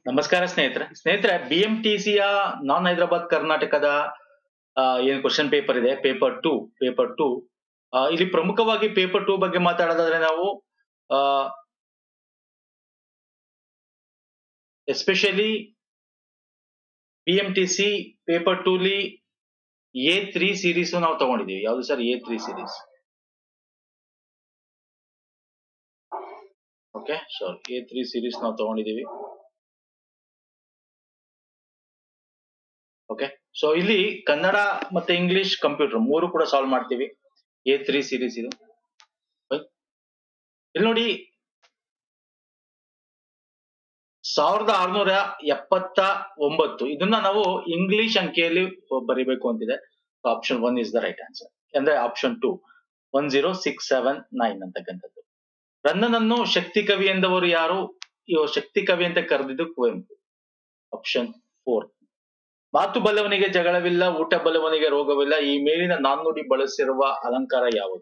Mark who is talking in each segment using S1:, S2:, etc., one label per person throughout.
S1: ನಮಸ್ಕಾರ ಸ್ನೇಹಿತರೆ BMTCಯ ನಾನ್ ಹೈದರಾಬಾದ್ ಕರ್ನಾಟಕದ ಏನು ಕ್ವಶನ್ ಪೇಪರ್ ಇದೆ ಪೇಪರ್ ಟೂ ಇಲ್ಲಿ ಪ್ರಮುಖವಾಗಿ ಪೇಪರ್ 2 ಬಗ್ಗೆ ಮಾತಾಡೋದಾದ್ರೆ ನಾವು ಎಸ್ಪೆಷಲಿ BMTC ಪೇಪರ್ 2 ಲಿ A3 ಸೀರೀಸ್ ನಾವು ತಗೊಂಡಿದೀವಿ. ಯಾವುದು sir? A3 series. Okay, so A3 series ನಾವು ತಗೊಂಡಿದೀವಿ. ಓಕೆ, ಸೊ ಇಲ್ಲಿ ಕನ್ನಡ ಮತ್ತೆ ಇಂಗ್ಲಿಷ್ ಕಂಪ್ಯೂಟರ್ ಮೂರು ಕೂಡ ಸಾಲ್ವ್ ಮಾಡ್ತೀವಿ. A3 ಸೀರೀಸ್ ಇದು. ಇಲ್ಲಿ ನೋಡಿ 1679 ಇದನ್ನ ನಾವು ಇಂಗ್ಲಿಷ್ ಅಂಕೆಯಲ್ಲಿ ಬರಿಬೇಕು ಅಂತಿದೆ. Option 1 is the right answer. ಅಂದ್ರೆ ಆಪ್ಷನ್ 2 10679 ಅಂತಕ್ಕಂಥದ್ದು. ರನ್ನನನ್ನು ಶಕ್ತಿ ಕವಿ ಎಂದವರು ಯಾರು? ಇವರು ಶಕ್ತಿ ಕವಿ ಅಂತ ಕರೆದಿದ್ದು ಕುವೆಂಪು. ಆಪ್ಷನ್ 4. ಮಾತು ಬಲ್ಲವನಿಗೆ ಜಗಳವಿಲ್ಲ, ಊಟ ಬಲ್ಲವನಿಗೆ ರೋಗವಿಲ್ಲ, ಈ ಮೇಲಿನ ನಾಣ್ಣುಡಿ ಬಳಸಿರುವ ಅಲಂಕಾರ ಯಾವುದು?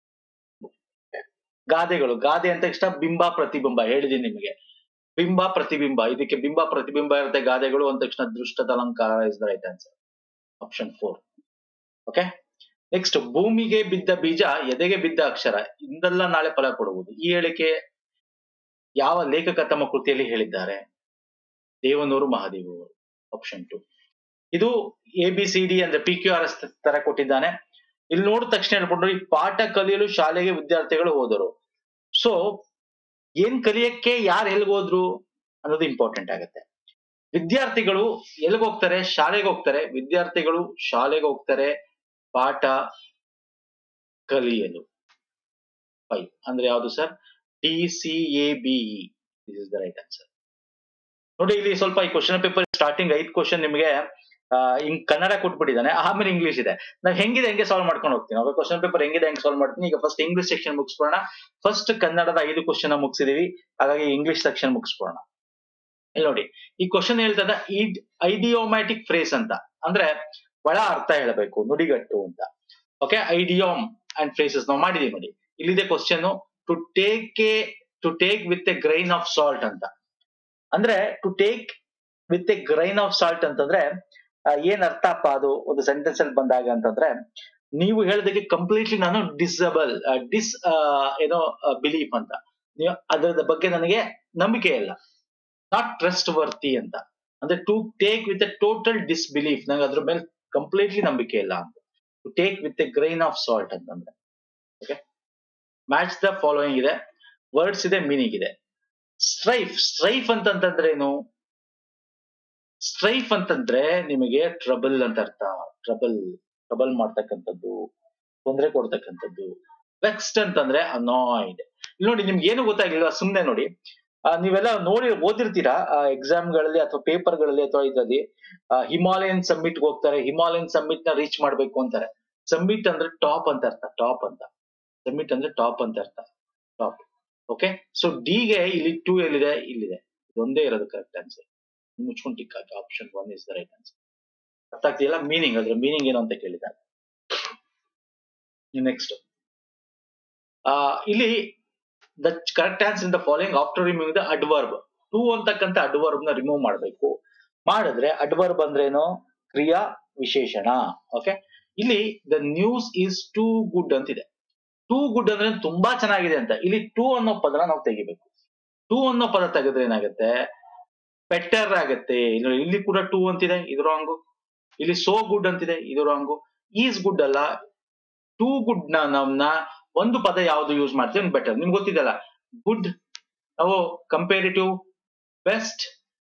S1: ಗಾದೆಗಳು. ಗಾದೆ ಅಂತ ತಕ್ಷಣ ಬಿಂಬ ಪ್ರತಿಬಿಂಬ ಹೇಳಿದೀನಿ ನಿಮಗೆ. ಬಿಂಬ ಪ್ರತಿಬಿಂಬ, ಇದಕ್ಕೆ ಬಿಂಬ ಪ್ರತಿಬಿಂಬ ಇರುತ್ತೆ. ಗಾದೆಗಳು ಅಂದ ತಕ್ಷಣ ದೃಷ್ಟದ ಅಲಂಕಾರ is the right answer. Option 4. Okay, next, ಭೂಮಿಗೆ ಬಿದ್ದ ಬೀಜ ಎದೆಗೆ ಬಿದ್ದ ಅಕ್ಷರ, ಇಂದಲ್ಲ ನಾಳೆ ಫಲ ಕೊಡುವುದು. ಈ ಹೇಳಿಕೆ ಯಾವ ಲೇಖಕ ತಮ್ಮ ಕೃತಿಯಲ್ಲಿ ಹೇಳಿದ್ದಾರೆ? ದೇವನೂರು ಮಹಾದೇವರು. ಆಪ್ಷನ್ 2. ಇದು ABCD ಅಂದ್ರೆ PQRS ತರ ಕೊಟ್ಟಿದ್ದಾನೆ. ಇಲ್ಲಿ ನೋಡಿದ ತಕ್ಷಣ ಹೇಳ್ಬಿಟ್ರು, ಈ ಪಾಠ ಕಲಿಯಲು ಶಾಲೆಗೆ ವಿದ್ಯಾರ್ಥಿಗಳು ಹೋದರು. ಸೊ ಏನ್ ಕಲಿಯಕ್ಕೆ ಯಾರು ಎಲ್ಗೋದ್ರು ಅನ್ನೋದು ಇಂಪಾರ್ಟೆಂಟ್ ಆಗುತ್ತೆ. ವಿದ್ಯಾರ್ಥಿಗಳು ಎಲ್ಗ ಹೋಗ್ತಾರೆ? ಶಾಲೆಗೆ ಹೋಗ್ತಾರೆ. ವಿದ್ಯಾರ್ಥಿಗಳು ಶಾಲೆಗೆ ಹೋಗ್ತಾರೆ ಪಾಠ ಕಲಿಯಲು. 5 ಅಂದ್ರೆ ಯಾವುದು sir? DCABE. This is the right answer. ನೋಡಿ, ಇಲ್ಲಿ ಸ್ವಲ್ಪ ಈ ಕ್ವಶನ್ ಪೇಪರ್ ಸ್ಟಾರ್ಟಿಂಗ್ 5 ಕ್ವಶನ್ ನಿಮಗೆ ಹಿಂಗ್ ಕನ್ನಡ ಕೊಟ್ಬಿಟ್ಟಿದ್ದಾನೆ, ಆಮೇಲೆ ಇಂಗ್ಲಿಷ್ ಇದೆ. ನಾವು ಹೆಂಗಿದೆ ಹೆಂಗೆ ಸಾಲ್ವ್ ಮಾಡ್ಕೊಂಡು ಹೋಗ್ತೀನಿ. ಅವಾಗ ಕ್ವಶನ್ ಪೇಪರ್ ಹೆಂಗಿದೆ ಹೆಂಗೆ ಸಾಲ್ವ್ ಮಾಡ್ತೀನಿ. ಈಗ ಫಸ್ಟ್ ಇಂಗ್ಲಿಷ್ ಸೆಕ್ಷನ್ ಮುಗಿಸ್ಕೊಳ್ಳೋಣ. ಫಸ್ಟ್ ಕನ್ನಡದ 5 ಕ್ವಶನ್ ಮುಗಿಸಿದೀವಿ, ಹಾಗಾಗಿ ಇಂಗ್ಲಿಷ್ ಸೆಕ್ಷನ್ ಮುಗಿಸ್ಕೊಳ್ಳೋಣ. ಇಲ್ಲಿ ನೋಡಿ, ಈ ಕ್ವಶನ್ ಹೇಳ್ತದ ಐಡಿಯೋಮ್ಯಾಟಿಕ್ ಫ್ರೇಸ್ ಅಂತ, ಅಂದ್ರೆ ಒಳ ಅರ್ಥ ಹೇಳಬೇಕು, ನುಡಿಗಟ್ಟು ಅಂತ. ಓಕೆ, ಐಡಿಯೋಮ್ ಅಂಡ್ ಫ್ರೇಸಸ್ ನಾವು ಮಾಡಿದೀವಿ. ನೋಡಿ, ಇಲ್ಲಿದೆ question. To take with a grain of salt ಅಂತ. ಅಂದ್ರೆ to take with a grain of salt ಅಂತಂದ್ರೆ ಏನ್ ಅರ್ಥಪ್ಪ ಅದು ಒಂದು ಸೆಂಟೆನ್ಸ್ ಅಲ್ಲಿ ಬಂದಾಗ ಅಂತಂದ್ರೆ, ನೀವು ಹೇಳೋದಕ್ಕೆ ಕಂಪ್ಲೀಟ್ಲಿ ನಾನು ಬಿಲೀಫ್ ಅಂತ, ನೀವು ಅದರ ಬಗ್ಗೆ ನನಗೆ ನಂಬಿಕೆ ಇಲ್ಲ, ನಾಟ್ ಟ್ರಸ್ಟ್ ವರ್ತಿ ಅಂತ. ಅಂದ್ರೆ to take with a total disbelief, ನಂಗೆ ಅದ್ರ ಮೇಲೆ ಕಂಪ್ಲೀಟ್ಲಿ ನಂಬಿಕೆ ಇಲ್ಲ ಅಂತ. To take with a grain of salt ಅಂತಂದ್ರೆ. ಓಕೆ, ಮ್ಯಾಚ್ ದ ಫಾಲೋಯಿಂಗ್ ಇದೆ, ವರ್ಡ್ಸ್ ಇದೆ, ಮೀನಿಂಗ್ ಇದೆ. ಸ್ಟ್ರೈಫ್ ಅಂತಂದ್ರೆ ಏನು? ಸ್ಟ್ರೈಫ್ ಅಂತಂದ್ರೆ ನಿಮಗೆ ಟ್ರಬಲ್ ಅಂತ ಅರ್ಥ. ಟ್ರಬಲ್ ಮಾಡ್ತಕ್ಕಂಥದ್ದು, ತೊಂದರೆ ಕೊಡ್ತಕ್ಕಂಥದ್ದು. ವೆಕ್ಸ್ಡ್ ಅಂತಂದ್ರೆ ಅನಾಯ್ಡ್. ಇಲ್ಲಿ ನೋಡಿ, ನಿಮ್ಗೆ ಏನು ಗೊತ್ತಾಗಿಲ್ಲ ಸುಮ್ನೆ ನೋಡಿ, ನೀವೆಲ್ಲ ಓದಿರ್ತೀರಾ ಎಕ್ಸಾಮ್ ಗಳಲ್ಲಿ ಅಥವಾ ಪೇಪರ್ ಗಳಲ್ಲಿ ಅಥವಾ ಇದರಲ್ಲಿ. ಹಿಮಾಲಯನ್ ಸಮ್ಮಿಟ್ ಹೋಗ್ತಾರೆ, ಹಿಮಾಲಯನ್ ಸಮ್ಮಿಟ್ ನ ರೀಚ್ ಮಾಡ್ಬೇಕು ಅಂತಾರೆ. ಸಮ್ಮಿಟ್ ಅಂದ್ರೆ ಟಾಪ್ ಅಂತ ಅರ್ಥ, ಟಾಪ್ ಅಂತ. ಸಮ್ಮಿಟ್ ಅಂದ್ರೆ ಟಾಪ್ ಅಂತ ಅರ್ಥ, ಟಾಪ್. ಓಕೆ, ಸೊ ಡಿಗೆ ಇಲ್ಲಿ 2 ಎಲ್ಲಿದೆ? ಇಲ್ಲಿದೆ. ಒಂದೇ ಇರೋದು ಕರೆಕ್ಟ್ ಆನ್ಸರ್. ಮುಚ್ಕೊಂಡು ಟಿಕ್ ಹಾಕಿ. Option 1 is the right answer. ಅರ್ಥ ಆಗ್ತಿಲ್ಲ? ಮೀನಿಂಗ್, ಅದ್ರ ಮೀನಿಂಗ್ ಏನು ಅಂತ ಕೇಳಿದ್ದಾರೆ. ನೆಕ್ಸ್ಟ್, ಇಲ್ಲಿ the correct answer in the following after removing the adverb. To ಅಂತಕ್ಕಂಥ ಅಡ್ವರ್ಬ್ ನ ರಿಮೂವ್ ಮಾಡಬೇಕು. ಮಾಡಿದ್ರೆ ಅಡ್ವರ್ಬ್ ಅಂದ್ರೇನು? ಕ್ರಿಯಾ ವಿಶೇಷಣ. ಓಕೆ, ಇಲ್ಲಿ the news is too good ಅಂತಿದೆ. ಟೂ ಗುಡ್ ಅಂದ್ರೆ ತುಂಬಾ ಚೆನ್ನಾಗಿದೆ ಅಂತ. ಇಲ್ಲಿ ಟೂ ಅನ್ನೋ ಪದನ ನಾವು ತೆಗಿಬೇಕು. ಟೂ ಅನ್ನೋ ಪದ ತೆಗೆದ್ರೆ ಏನಾಗುತ್ತೆ? ಬೆಟರ್ ಆಗುತ್ತೆ. ಇಲ್ಲಿ ಕೂಡ 2 ಅಂತಿದೆ, ಇದು ರಾಂಗು. ಇಲ್ಲಿ ಸೋ ಗುಡ್ ಅಂತಿದೆ, ಇದು ರಾಂಗು. ಈಸ್ ಗುಡ್ ಅಲ್ಲ, ಟೂ ಗುಡ್ ನ ಒಂದು ಪದ ಯಾವ್ದು ಯೂಸ್ ಮಾಡ್ತೀವಿ? ಬೆಟರ್. ನಿಮ್ಗೆ ಗೊತ್ತಿದಲ್ಲ, ಗುಡ್ ನಾವು comparative, best,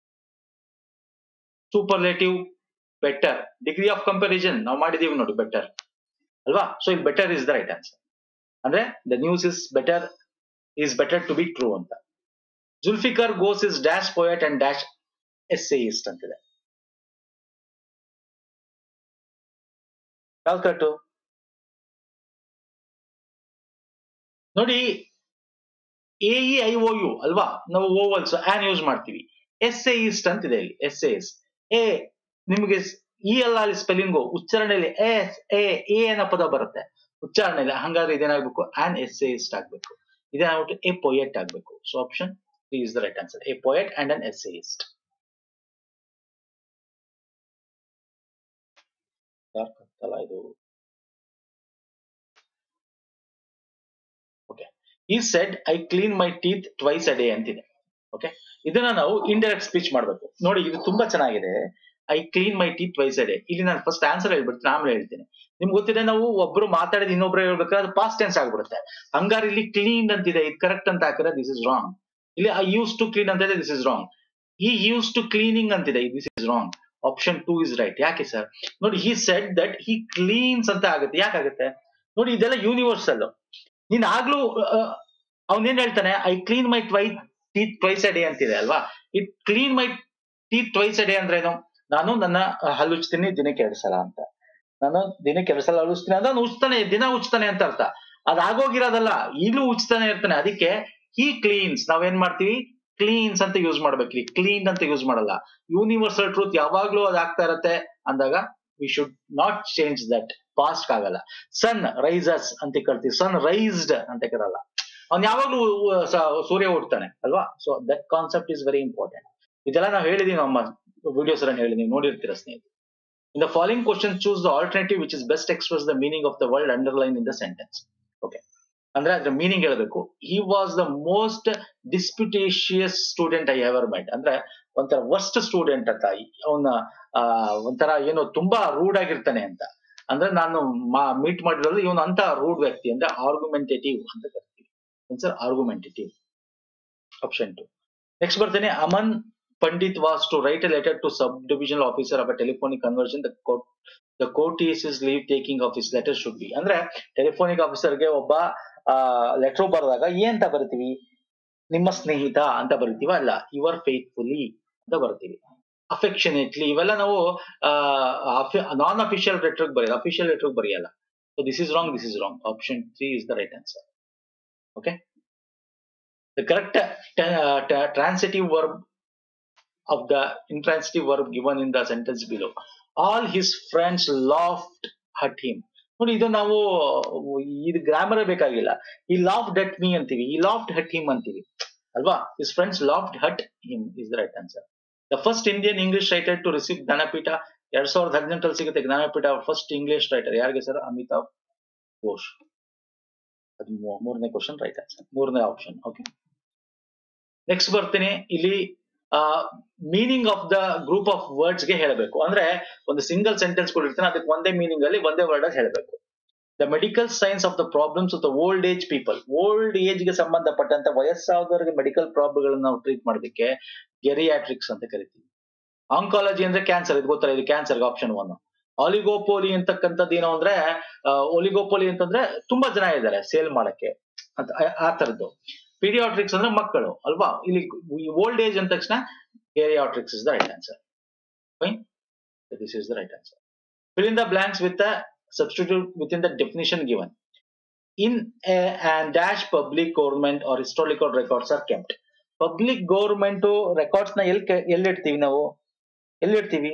S1: superlative, better. Degree of comparison ನಾವು ಮಾಡಿದೀವಿ ನೋಡಿ, ಬೆಟರ್ ಅಲ್ವಾ? ಸೊ ಇಲ್ಲಿ better is the right answer. ಅಂದ್ರೆ the news is better to be true ಅಂತ. Zulfikar Ghose is dash poet and dash essayist ಅಂತಿದೆ. ಯಾವ್ದು ಕರೆಕ್ಟು? ನೋಡಿ, AEIOU ಅಲ್ವಾ? ನಾವು ಓವಲ್ಸ್ ಆನ್ ಯೂಸ್ ಮಾಡ್ತೀವಿ. ಎಸ್ಸೇಯಿಸ್ಟ್ ಅಂತಿದೆ ಇಲ್ಲಿ. ಎಸ್ಸೇಯಿಸ್ಟ್ ಎ ನಿಮಗೆ ಅಲ್ಲಿ ಸ್ಪೆಲ್ಲಿಂಗು ಉಚ್ಚಾರಣೆಯಲ್ಲಿ ಎ ಅನ್ನೋ ಪದ ಬರುತ್ತೆ ಉಚ್ಚಾರಣೆಯಲ್ಲಿ. ಹಂಗಾದ್ರೆ ಇದೇನಾಗ್ಬೇಕು? ಆನ್ ಎಸ್ಸೇಯಿಸ್ಟ್ ಆಗ್ಬೇಕು. ಇದೇನಾಗ್ಬಿಟ್ಟು ಎ ಪೊಯೆಟ್ ಆಗ್ಬೇಕು. So option 3 is the right answer. A poet and an essayist. Dark ಆಗ್ತಲ್ಲ ಇದು. Okay, he said I clean my teeth twice a day ಅಂತಿದೆ. ಓಕೆ, ಇದನ್ನ ನಾವು ಇಂಡೈರೆಕ್ಟ್ ಸ್ಪೀಚ್ ಮಾಡ್ಬೇಕು. ನೋಡಿ ಇದು ತುಂಬಾ ಚೆನ್ನಾಗಿದೆ. I clean my teeth twice a day. ಇಲ್ಲಿ ನಾನು ಫಸ್ಟ್ ಆನ್ಸರ್ ಹೇಳ್ಬಿಡ್ತೀನಿ, ಆಮೇಲೆ ಹೇಳ್ತೀನಿ. ನಿಮ್ಗೆ ಗೊತ್ತಿದೆ, ನಾವು ಒಬ್ರು ಮಾತಾಡಿದ ಇನ್ನೊಬ್ರು ಹೇಳ್ಬೇಕಾದ್ರೆ ಅದು ಪಾಸ್ಟ್ ಟೆನ್ಸ್ ಆಗ್ಬಿಡುತ್ತೆ. ಹಂಗಾರೆ ಇಲ್ಲಿ ಕ್ಲೀನ್ ಅಂತಿದೆ, ಇದು ಕರೆಕ್ಟ್ ಅಂತ ಹಾಕಿದ್ರೆ ದಿಸ್ ಇಸ್ ರಾಂಗ್. ಇಲ್ಲಿ ಐ ಯೂಸ್ ಟು ಕ್ಲೀನ್ ಅಂತ ಇದೆ, this is wrong. He use to cleaning ಅಂತಿದೆ, this is wrong. Option 2 is right. ಯಾಕೆ ಸರ್? ನೋಡಿ, he said that he cleans ಅಂತ ಆಗುತ್ತೆ. ಯಾಕಾಗುತ್ತೆ ನೋಡಿ, ಇದೆಲ್ಲ ಯೂನಿವರ್ಸಲ್. ನೀನ್ ಆಗ್ಲೂ ಅವನೇನ್ ಹೇಳ್ತಾನೆ, I clean my teeth twice a day ಅಂತಿದೆ ಅಲ್ವಾ. It clean my teeth twice a day ಅಂದ್ರೆ ಏನು? ನಾನು ನನ್ನ ಹಲ್ಲುಚ್ತೀನಿ ದಿನಕ್ಕೆ 2 ಸಲ ಅಂತ. ನಾನು ದಿನಕ್ಕೆ 2 ಸಲ ಹಲ್ಲುಚ್ತೀನಿ ಅಂದ್ರೆ ನಾನು ಉಚ್ತಾನೆ, ದಿನ ಉಚ್ತಾನೆ ಅಂತ ಅರ್ಥ. ಅದಾಗೋಗಿರೋದಲ್ಲ, ಈಗಲೂ ಉಚ್ತಾನೆ ಇರ್ತಾನೆ. ಅದಕ್ಕೆ ಹಿ ಕ್ಲೀನ್ಸ್ ನಾವೇನ್ ಮಾಡ್ತೀವಿ, ಕ್ಲೀನ್ಸ್ ಅಂತ ಯೂಸ್ ಮಾಡ್ಬೇಕು, ಕ್ಲೀನ್ ಅಂತ ಯೂಸ್ ಮಾಡಲ್ಲ. ಯೂನಿವರ್ಸಲ್ ಟ್ರೂತ್ ಯಾವಾಗ್ಲೂ ಅದಾಗ್ತಾ ಇರತ್ತೆ ಅಂದಾಗ we should not change that. Past ಆಗಲ್ಲ. ಸನ್ ರೈಸಸ್ ಅಂತ ಕರಿತೀವಿ, ಸನ್ ರೈಸ್ಡ್ ಅಂತ ಕರಲ್ಲ. ಅವ್ನು ಯಾವಾಗ್ಲೂ ಸೂರ್ಯ ಹುಡ್ತಾನೆ ಅಲ್ವಾ. So that concept is very important. ಇದೆಲ್ಲ ನಾವು ಹೇಳಿದೀವಿ, ನಮ್ಮ ವಿಡಿಯೋಸ್ ಎಲ್ಲ ಹೇಳಿದೀವಿ, ನೋಡಿರ್ತೀರ ಸ್ನೇಹಿತರೆ. In the following question, choose the alternative which is best express the meaning of the word underlined in the sentence. Okay. ಅಂದ್ರೆ ಅದ್ರ ಮೀನಿಂಗ್ ಹೇಳ್ಬೇಕು. He was the most disputatious student I ever met. ಅಂದ್ರೆ ಒಂಥರ worst student ಅಂತ. ಅವನ ಒಂಥರ ಏನೋ ತುಂಬಾ ರೂಡ್ ಆಗಿರ್ತಾನೆ ಅಂತ. ಅಂದ್ರೆ ನಾನು ಮೀಟ್ ಮಾಡಿರೋದು ಇವನು ಅಂತ ರೂಡ್ ವ್ಯಕ್ತಿ. ಅಂದ್ರೆ ಆರ್ಗ್ಯುಮೆಂಟೇಟಿವ್ ಅಂತ ಕರಿತೀವಿ. Answer argumentative. ಆಪ್ಷನ್ 2. ನೆಕ್ಸ್ಟ್ ಬರ್ತೇನೆ. Aman Pandit was to write a letter to sub-divisional officer of a telephonic conversion. The courteous leave taking of his letter should be. ಅಂದ್ರೆ ಟೆಲಿಫೋನಿಕ್ ಆಫೀಸರ್ಗೆ ಒಬ್ಬ ಲೆಟರ್ ಬರೆದಾಗ ಏನಂತ ಬರಿತೀವಿ? ನಿಮ್ಮ ಸ್ನೇಹಿತ ಅಂತ ಬರಿತೀವ? ಅಲ್ಲ, ಯುವರ್ ಫೇತ್ಫುಲಿ ಅಂತ ಬರ್ತೀವಿ. ಅಫೆಕ್ಷನೇಟ್ಲಿ ಇವೆಲ್ಲ ನಾವು ನಾನ್ ಅಫಿಷಿಯಲ್ ಲೆಟರ್ ಬರೆಯಲ್ಲ, ಅಫಿಷಿಯಲ್ ಲೆಟರ್ ಬರೆಯಲ್ಲ. So this is wrong, this is wrong. Option 3 is the right answer. Okay, the correct transitive verb of the intransitive verb given in the sentence below. All his friends laughed at him. ನೋಡಿ, ಇದು ನಾವು ಇದು grammar ಬೇಕಾಗಿಲ್ಲ. He laughed at me ಅಂತೀವಿ, he laughed at him ಅಂತೀವಿ ಅಲ್ವಾ. His friends laughed at him is the right answer. The first Indian English writer to receive Jnanpith 2018 ಸಿಗುತ್ತೆ. Jnanpith first English writer ಯಾರಿಗೆ ಸರ್? ಅಮಿತಾವ್ ಘೋಷ್. ಅದು ಮೂರನೇ ಕ್ವಶನ್, ರೈಟ್ ಆನ್ಸರ್, ಮೂರನೇ option. Okay, next ಬರ್ತೀನಿ. ಇಲ್ಲಿ meaning of the group of words ಗೆ ಹೇಳಬೇಕು. ಅಂದ್ರೆ ಒಂದು ಸಿಂಗಲ್ ಸೆಂಟೆನ್ಸ್ ಕೊಟ್ಟಿರ್ತಾನೆ, ಅದಕ್ಕೆ ಒಂದೇ ಮೀನಿಂಗ್ ಅಲ್ಲಿ ಒಂದೇ ವರ್ಡ್ ಅಲ್ಲಿ ಹೇಳಬೇಕು. The medical science of the problems of the old age people. Old age ಗೆ ಸಂಬಂಧಪಟ್ಟಂತ ವಯಸ್ಸಾದವರಿಗೆ ಮೆಡಿಕಲ್ ಪ್ರಾಬ್ಲಮ್ಗಳನ್ನ ನಾವು ಟ್ರೀಟ್ ಮಾಡೋದಕ್ಕೆ ಗೆರಿಯಾಟ್ರಿಕ್ಸ್ ಅಂತ ಕರಿತೀವಿ. ಆಂಕಾಲಜಿ ಅಂದ್ರೆ ಕ್ಯಾನ್ಸರ್, ಇದು ಗೊತ್ತಲ್ಲ, ಇದು ಕ್ಯಾನ್ಸರ್. ಆಪ್ಷನ್ 1. ಆಲಿಗೋಪೋಲಿ ಅಂತಕ್ಕಂಥದ್ದು ಏನು ಅಂದ್ರೆ, ಒಲಿಗೋಪೋಲಿ ಅಂತಂದ್ರೆ ತುಂಬಾ ಜನ ಇದ್ದಾರೆ ಸೇಲ್ ಮಾಡಕ್ಕೆ ಅಂತ, ಆ ತರದ್ದು. ಪೀಡಿಯಾಟ್ರಿಕ್ಸ್ ಅಂದ್ರೆ ಮಕ್ಕಳು ಅಲ್ವಾ. ಇಲ್ಲಿ ಓಲ್ಡ್ ಏಜ್ ಅಂದ ತಕ್ಷಣ geriatrics is the right answer. Fine. So this is the right answer. Fill in the blanks with the substitute within the definition given. In and dash public government or historical records are kept. Public government records na ಎಲ್ಲಿ ಇಡ್ತೀವಿ ನಾವು? ಎಲ್ಲಿ ಇಡ್ತೀವಿ?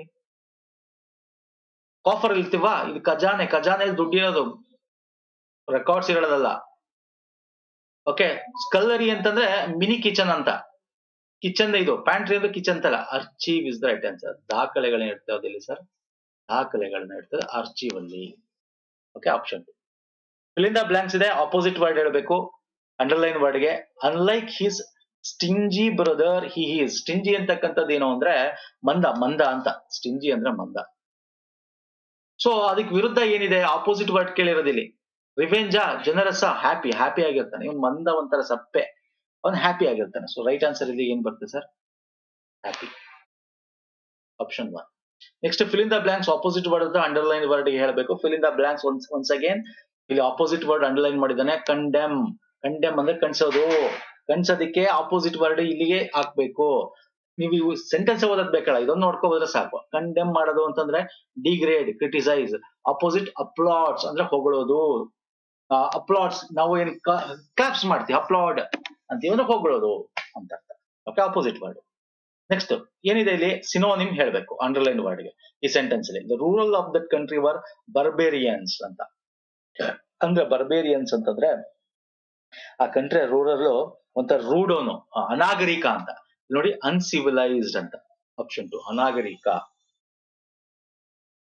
S1: Coffer ಇರ್ತೀವಾ? ಇದು ಖಜಾನೆ, ಖಜಾನೆಯಲ್ಲಿ ದುಡ್ಡಿರೋದು, ರೆಕಾರ್ಡ್ಸ್ ಇರೋದಲ್ಲ. ಓಕೆ, ಸ್ಕಲ್ಲರಿ ಅಂತಂದ್ರೆ ಮಿನಿ ಕಿಚನ್ ಅಂತ. ಕಿಚನ್ ಇದು, ಪ್ಯಾಂಟ್ರಿ ಅಂದ್ರೆ ಕಿಚನ್ ಅಂತಲ್ಲ. Archive is the right answer. ದಾಖಲೆಗಳನ್ನ ಇಡ್ತೇವೆ ಇಲ್ಲಿ ಸರ್, ದಾಖಲೆಗಳನ್ನ ಇಡ್ತದೆ ಅರ್ಚೀವ್ ಅಲ್ಲಿ. Okay, option 2. Fill in the blanks ಇದೆ. ಆಪೋಸಿಟ್ ವರ್ಡ್ ಹೇಳಬೇಕು ಅಂಡರ್ಲೈನ್ ವರ್ಡ್ ಗೆ. Unlike his stingy brother he is. Stingy ಅಂತಕ್ಕಂಥದ್ದು ಏನು ಅಂದ್ರೆ ಮಂದ, ಮಂದ ಅಂತ. ಸ್ಟಿಂಜಿ ಅಂದ್ರೆ ಮಂದ. ಸೊ ಅದಕ್ಕೆ ವಿರುದ್ಧ ಏನಿದೆ? ಆಪೋಸಿಟ್ ವರ್ಡ್ ಕೇಳಿರೋದಿಲ್ಲಿ. ರಿವೆಂಜ, ಜನರಸ, ಹ್ಯಾಪಿ, ಹ್ಯಾಪಿ ಆಗಿರ್ತಾನೆ. ಇವ್ನು ಮಂದ, ಒಂಥರ ಸಪ್ಪೆ, ಅವನು ಹ್ಯಾಪಿ ಆಗಿರ್ತಾನೆ. ಸೊ ರೈಟ್ ಆನ್ಸರ್ ಇಲ್ಲಿ ಏನ್ ಬರ್ತದೆ sir? Happy. Option 1. Next fill in the blanks. Opposite word underline word ಗೆ ಹೇಳಬೇಕು. Fill in the blanks once again. ಇಲ್ಲಿ ಆಪೋಸಿಟ್ ವರ್ಡ್ ಅಂಡರ್ಲೈನ್ ಮಾಡಿದ್ದಾನೆ. ಕಂಡೆಮ್. ಕಂಡೆಮ್ ಅಂದ್ರೆ ಕಣ್ಸೋದು. ಕಣ್ಸೋದಕ್ಕೆ ಆಪೋಸಿಟ್ ವರ್ಡ್ ಇಲ್ಲಿಗೆ ಹಾಕ್ಬೇಕು. ನೀವು ಇವು ಸೆಂಟೆನ್ಸ್ ಓದೋದ್ ಬೇಕಲ್ಲ, ಇದೊಂದು ನೋಡ್ಕೋಬೋದ್ರೆ ಸಾಕು. ಕಂಡೆಮ್ ಮಾಡೋದು ಅಂತಂದ್ರೆ ಡಿಗ್ರೇಡ್, ಕ್ರಿಟಿಸೈಸ್. ಆಪೋಸಿಟ್ ಅಪ್ಲಾಡ್ಸ್ ಅಂದ್ರೆ ಹೊಗಳೋದು. ಅಪ್ಲಾಡ್ಸ್ ನಾವು ಏನ್ ಕ್ಲಾಪ್ಸ್ ಮಾಡ್ತೀವಿ, ಅಪ್ಲಾಡ್ ಅಂತೀವಿ ಅಂದ್ರೆ ಹೊಗಳೋದು ಅಂತ ಅರ್ಥ. Okay, opposite word. ನೆಕ್ಸ್ಟ್ ಏನಿದೆ ಇಲ್ಲಿ? ಸಿನೋನಿಮ್ ಹೇಳ್ಬೇಕು ಅಂಡರ್ಲೈನ್ ವರ್ಡ್ ಗೆ ಈ ಸೆಂಟೆನ್ಸ್ ಅಲ್ಲಿ. The rural of that country were barbarians ಅಂತ. ಅಂದ್ರೆ ಬರ್ಬೇರಿಯನ್ಸ್ ಅಂತಂದ್ರೆ ಆ ಕಂಟ್ರಿ ರೂರಲ್ ಒಂಥರ ರೂಡೋನು, ಅನಾಗರಿಕ ಅಂತ. ನೋಡಿ, ಅನ್ಸಿವಿಲೈಸ್ಡ್ ಅಂತ. ಆಪ್ಷನ್ 2 ಅನಾಗರಿಕ. ಓಕೆ,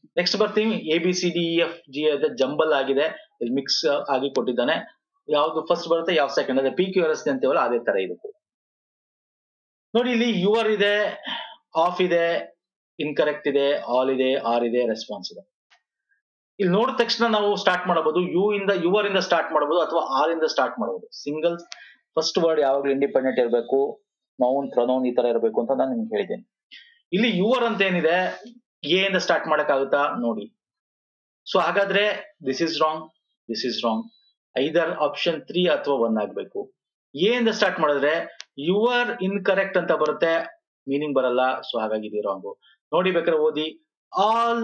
S1: ನೆಕ್ಸ್ಟ್ ಬರ್ತೀವಿ ABCDEFG ಜಂಬಲ್ ಆಗಿದೆ, ಇಲ್ಲಿ ಮಿಕ್ಸ್ ಆಗಿ ಕೊಟ್ಟಿದ್ದಾನೆ. ಯಾವ್ದು ಫಸ್ಟ್ ಬರುತ್ತೆ ಯಾವ ಸೆಕೆಂಡ್, ಅದೇ PQRS ಅಂತೀವಲ್ಲ ಅದೇ ತರ ಇದು. ನೋಡಿ ಇಲ್ಲಿ ಯುವರ್ ಇದೆ, ಆಫ್ ಇದೆ, ಇನ್ಕರೆಕ್ಟ್ ಇದೆ, ಆಲ್ ಇದೆ, ಆರ್ ಇದೆ, ರೆಸ್ಪಾನ್ಸ್ ಇದೆ. ಇಲ್ಲಿ ನೋಡಿದ ತಕ್ಷಣ ನಾವು ಸ್ಟಾರ್ಟ್ ಮಾಡಬಹುದು, ಯುವರ್ ಇಂದ ಸ್ಟಾರ್ಟ್ ಮಾಡಬಹುದು ಅಥವಾ ಆರ್ ಇಂದ ಸ್ಟಾರ್ಟ್ ಮಾಡಬಹುದು. ಸಿಂಗಲ್ ಫಸ್ಟ್ ವರ್ಡ್ ಯಾವಾಗಲೂ ಇಂಡಿಪೆಂಡೆಂಟ್ ಇರಬೇಕು, ನೌನ್ ಪ್ರೊನೌನ್ ಈ ತರ ಇರಬೇಕು ಅಂತ ನಾನು ನಿಮ್ಗೆ ಹೇಳಿದ್ದೇನೆ. ಇಲ್ಲಿ ಯುವರ್ ಅಂತ ಏನಿದೆ ಎ ಇಂದ ಸ್ಟಾರ್ಟ್ ಮಾಡಕ್ಕಾಗುತ್ತಾ ನೋಡಿ. ಸೊ ಹಾಗಾದ್ರೆ this is wrong, this is wrong. Either option 3 ಅಥವಾ 1 ಆಗ್ಬೇಕು. ಎ ಇಂದ ಸ್ಟಾರ್ಟ್ ಮಾಡಿದ್ರೆ ಯುವರ್ ಇನ್ಕರೆಕ್ಟ್ ಅಂತ ಬರುತ್ತೆ, ಮೀನಿಂಗ್ ಬರಲ್ಲ. ಸೊ ಹಾಗಾಗಿ ಇದು ರಾಂಗ್. ನೋಡಿ ಬೇಕಾದ್ರೆ ಓದಿ, all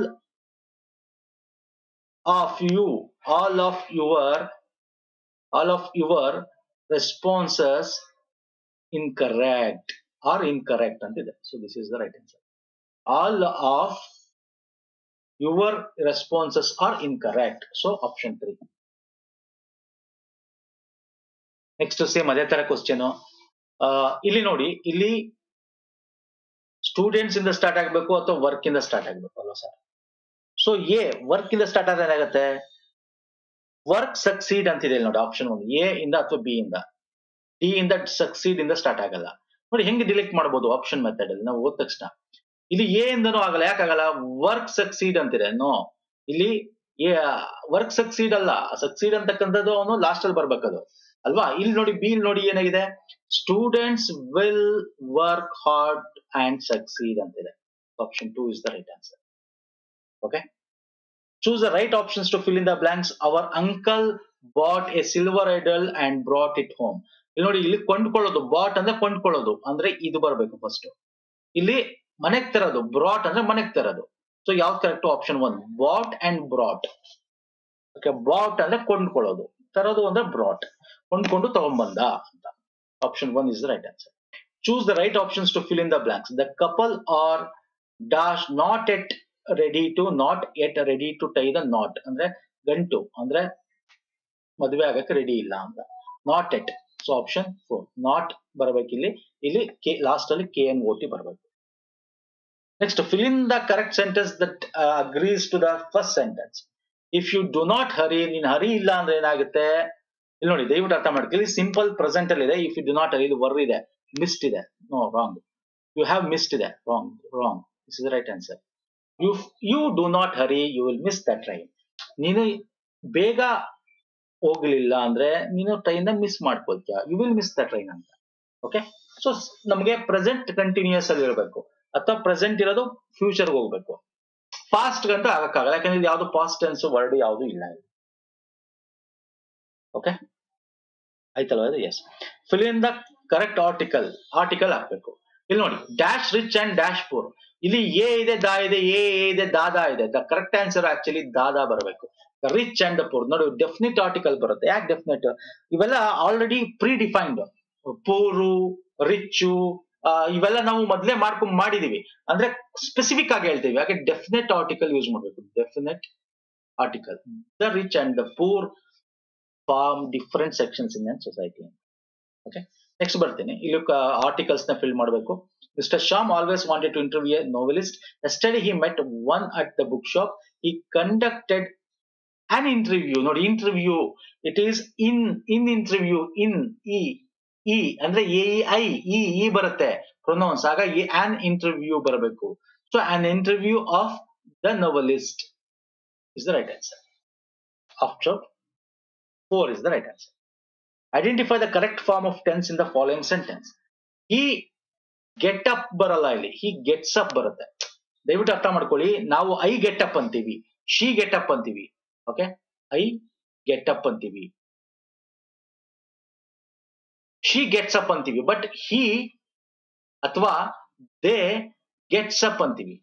S1: of your responses incorrect ಅಂತಿದೆ. So this is the right answer. All of your responses are incorrect. So option 3. Next same ಅದೇ ತರ ಕ್ವಶನ್. ಇಲ್ಲಿ ನೋಡಿ, ಇಲ್ಲಿ ಸ್ಟೂಡೆಂಟ್ಸ್ ಇಂದ ಸ್ಟಾರ್ಟ್ ಆಗ್ಬೇಕು ಅಥವಾ ವರ್ಕ್ ಇಂದ ಸ್ಟಾರ್ಟ್ ಆಗ್ಬೇಕು ಅಲ್ವಾ ಸರ್? ಸೊ ವರ್ಕ್ ಇಂದ ಸ್ಟಾರ್ಟ್ ಆದ್ರೆ ಏನಾಗುತ್ತೆ, ವರ್ಕ್ ಸಕ್ಸೀಡ್ ಅಂತಿದೆ ನೋಡಿ ಆಪ್ಷನ್ 1, ಎ ಇಂದ ಅಥವಾ ಬಿ ಇಂದ. ಡಿ ಇಂದ ಸಕ್ಸೀಡ್ ಇಂದ ಸ್ಟಾರ್ಟ್ ಆಗಲ್ಲ. ನೋಡಿ ಹೆಂಗೆ ಡಿಲೆಕ್ಟ್ ಮಾಡಬಹುದು ಆಪ್ಷನ್ ಮೆಥಡ್ ಅಲ್ಲಿ ನಾವು ಓದ್ ತಕ್ಷಣ. ಇಲ್ಲಿ ಎ ಇಂದನೂ ಆಗಲ್ಲ, ಯಾಕಾಗಲ್ಲ, ವರ್ಕ್ ಸಕ್ಸೀಡ್ ಅಂತಿದೆ. ನೋ, ಇಲ್ಲಿ ವರ್ಕ್ ಸಕ್ಸೀಡ್ ಅಲ್ಲ, ಸಕ್ಸೀಡ್ ಅಂತಕ್ಕಂಥದ್ದು ಅವನು ಲಾಸ್ಟ್ ಅಲ್ಲಿ ಬರ್ಬೇಕದು ಅಲ್ವಾ. ಇಲ್ಲಿ ನೋಡಿ ಬಿ ನೋಡಿ ಏನಾಗಿದೆ, students will work hard and succeed ಅಂತಿದೆ. Option 2 is the right answer. Okay, choose the right options to fill in the blanks. Our uncle bought a silver idol and brought it home. ಇಲ್ಲಿ ನೋಡಿ, ಇಲ್ಲಿ ಕೊಂಡ್ಕೊಳ್ಳೋದು, bot ಅಂದ್ರೆ ಕೊಂಡ್ಕೊಳ್ಳೋದು ಅಂದ್ರೆ ಇದು ಬರಬೇಕು first. ಇಲ್ಲಿ ಮನೆಗ್ ತರೋದು, ಬ್ರಾಟ್ ಅಂದ್ರೆ ಮನೆಗ್ ತರೋದು. ಸೊ ಯಾವ್ದು correct? Option 1, bought and brought. Okay, bought ಅಂದ್ರೆ ಕೊಂಡ್ಕೊಳ್ಳೋದು, ತರೋದು ಅಂದ್ರೆ ಬ್ರಾಟ್, ಕೊಂಡ್ಕೊಂಡು ತಗೊಂಡ್ಬಂದ ಅಂತ. Option 1 is the right answer. Choose the right options to fill in the blanks. The couple are dash not yet ready to tie the knot. ಅಂದ್ರೆ ಗಂಟು ಅಂದ್ರೆ ಮದುವೆ ಆಗಕ್ಕೆ ರೆಡಿ ಇಲ್ಲ ಅಂತ. Not yet. So option 4 not ಬರಬೇಕು. ಇಲ್ಲಿ last ಅಲ್ಲಿ KNOT ಬರಬೇಕು. Next, fill in the correct sentence that agrees to the first sentence. If you do not hurry, ನೀನ್ ಹರಿ ಇಲ್ಲ ಅಂದ್ರೆ ಏನಾಗುತ್ತೆ? ಇಲ್ಲಿ ನೋಡಿ, ದಯವಿಟ್ಟು ಅರ್ಥ ಮಾಡ್ಕೊಳ್ಳಿ. ಸಿಂಪಲ್ ಪ್ರೆಸೆಂಟ್ ಅಲ್ಲಿ ಇದೆ. If you do not hurry, ಇಲ್ಲಿ ವರ್ ಇದೆ, ಮಿಸ್ಡ್ ಇದೆ. No, wrong. You have missed ಇದೆ, wrong. This is the right answer. You do not hurry, you will miss the train. ನೀನು ಬೇಗ ಹೋಗ್ಲಿಲ್ಲ ಅಂದ್ರೆ ನೀನು ಟ್ರೈನ್ ಮಿಸ್ ಮಾಡ್ಕೊಳ್ತೀಯ, you will miss the train ಅಂತ. ಓಕೆ, ಸೊ ನಮಗೆ ಪ್ರೆಸೆಂಟ್ ಕಂಟಿನ್ಯೂಸ್ ಅಲ್ಲಿ ಇರಬೇಕು ಅಥವಾ ಪ್ರೆಸೆಂಟ್ ಇರೋದು ಫ್ಯೂಚರ್ ಹೋಗ್ಬೇಕು. ಫಾಸ್ಟ್ ಗಂಟು ಆಗಕ್ಕಾಗಲ್ಲ, ಯಾಕಂದ್ರೆ ಇದು ಯಾವ್ದು ಪಾಸ್ಟ್ ಟೆನ್ಸ್ ವರ್ಡ್ ಯಾವ್ದು ಇಲ್ಲ. ಓಕೆ, ಆಯ್ತಲ್ವಾ ಇದು? Yes. Fill in the correct article ಹಾಕ್ಬೇಕು. ಇಲ್ಲಿ ನೋಡಿ, dash rich and dash poor. ಇಲ್ಲಿ ಎ ಇದೆ, ದಾ ಇದೆ, ಎ ಇದೆ, ದಾದಾ ಇದೆ. The correct answer actually the the ಬರಬೇಕು. ರಿಚ್ ಅಂಡ್ ಪೂರ್ ನೋಡಿ, ಡೆಫಿನಿಟ್ ಆರ್ಟಿಕಲ್ ಬರುತ್ತೆ. ಯಾಕೆ ಡೆಫಿನೆಟ್? ಇವೆಲ್ಲ already predefined. Poor, rich, ಇವೆಲ್ಲ ನಾವು ಮೊದಲೇ ಮಾಡಿದೀವಿ. ಅಂದ್ರೆ ಸ್ಪೆಸಿಫಿಕ್ ಆಗಿ ಹೇಳ್ತೀವಿ, ಹಾಗೆ ಡೆಫಿನೆಟ್ ಆರ್ಟಿಕಲ್ ಯೂಸ್ ಮಾಡಬೇಕು. Definite article. The rich and the poor form different sections in society. Okay, next ಬರ್ತೀನಿ. ಇಲ್ಲಿ ಆರ್ಟಿಕಲ್ಸ್ ನ ಫಿಲ್ ಮಾಡಬೇಕು. Mr. Shyam always wanted to interview a novelist. Yesterday he met one at the bookshop. He conducted an interview. ನೋಡಿ, interview, it is in interview, in ಇ ಅಂದ್ರೆ ಇ ಬರುತ್ತೆ pronounce, ಹಾಗಾಗಿ ಆನ್ ಇಂಟರ್ವ್ಯೂ ಬರಬೇಕು. So an interview of the novelist is the right answer. Option 4 is the right answer. Identify the correct form of tense in the following sentence. He get up ಬರಲ್ಲ, ಇಲ್ಲಿ he gets up ಬರುತ್ತೆ. ದಯವಿಟ್ಟು ಅರ್ಥ ಮಾಡ್ಕೊಳ್ಳಿ. ನಾವು I get up ಅಂತೀವಿ, she get up ಅಂತೀವಿ. Okay, I get up ಅಂತೀವಿ, ಶಿ ಗೆಟ್ಸ್ ಅಪ್ ಅಂತೀವಿ. ಬಟ್ ಹಿ ಅಥವಾ ದೇ ಗೆಟ್ಸ್ ಅಪ್ ಅಂತೀವಿ,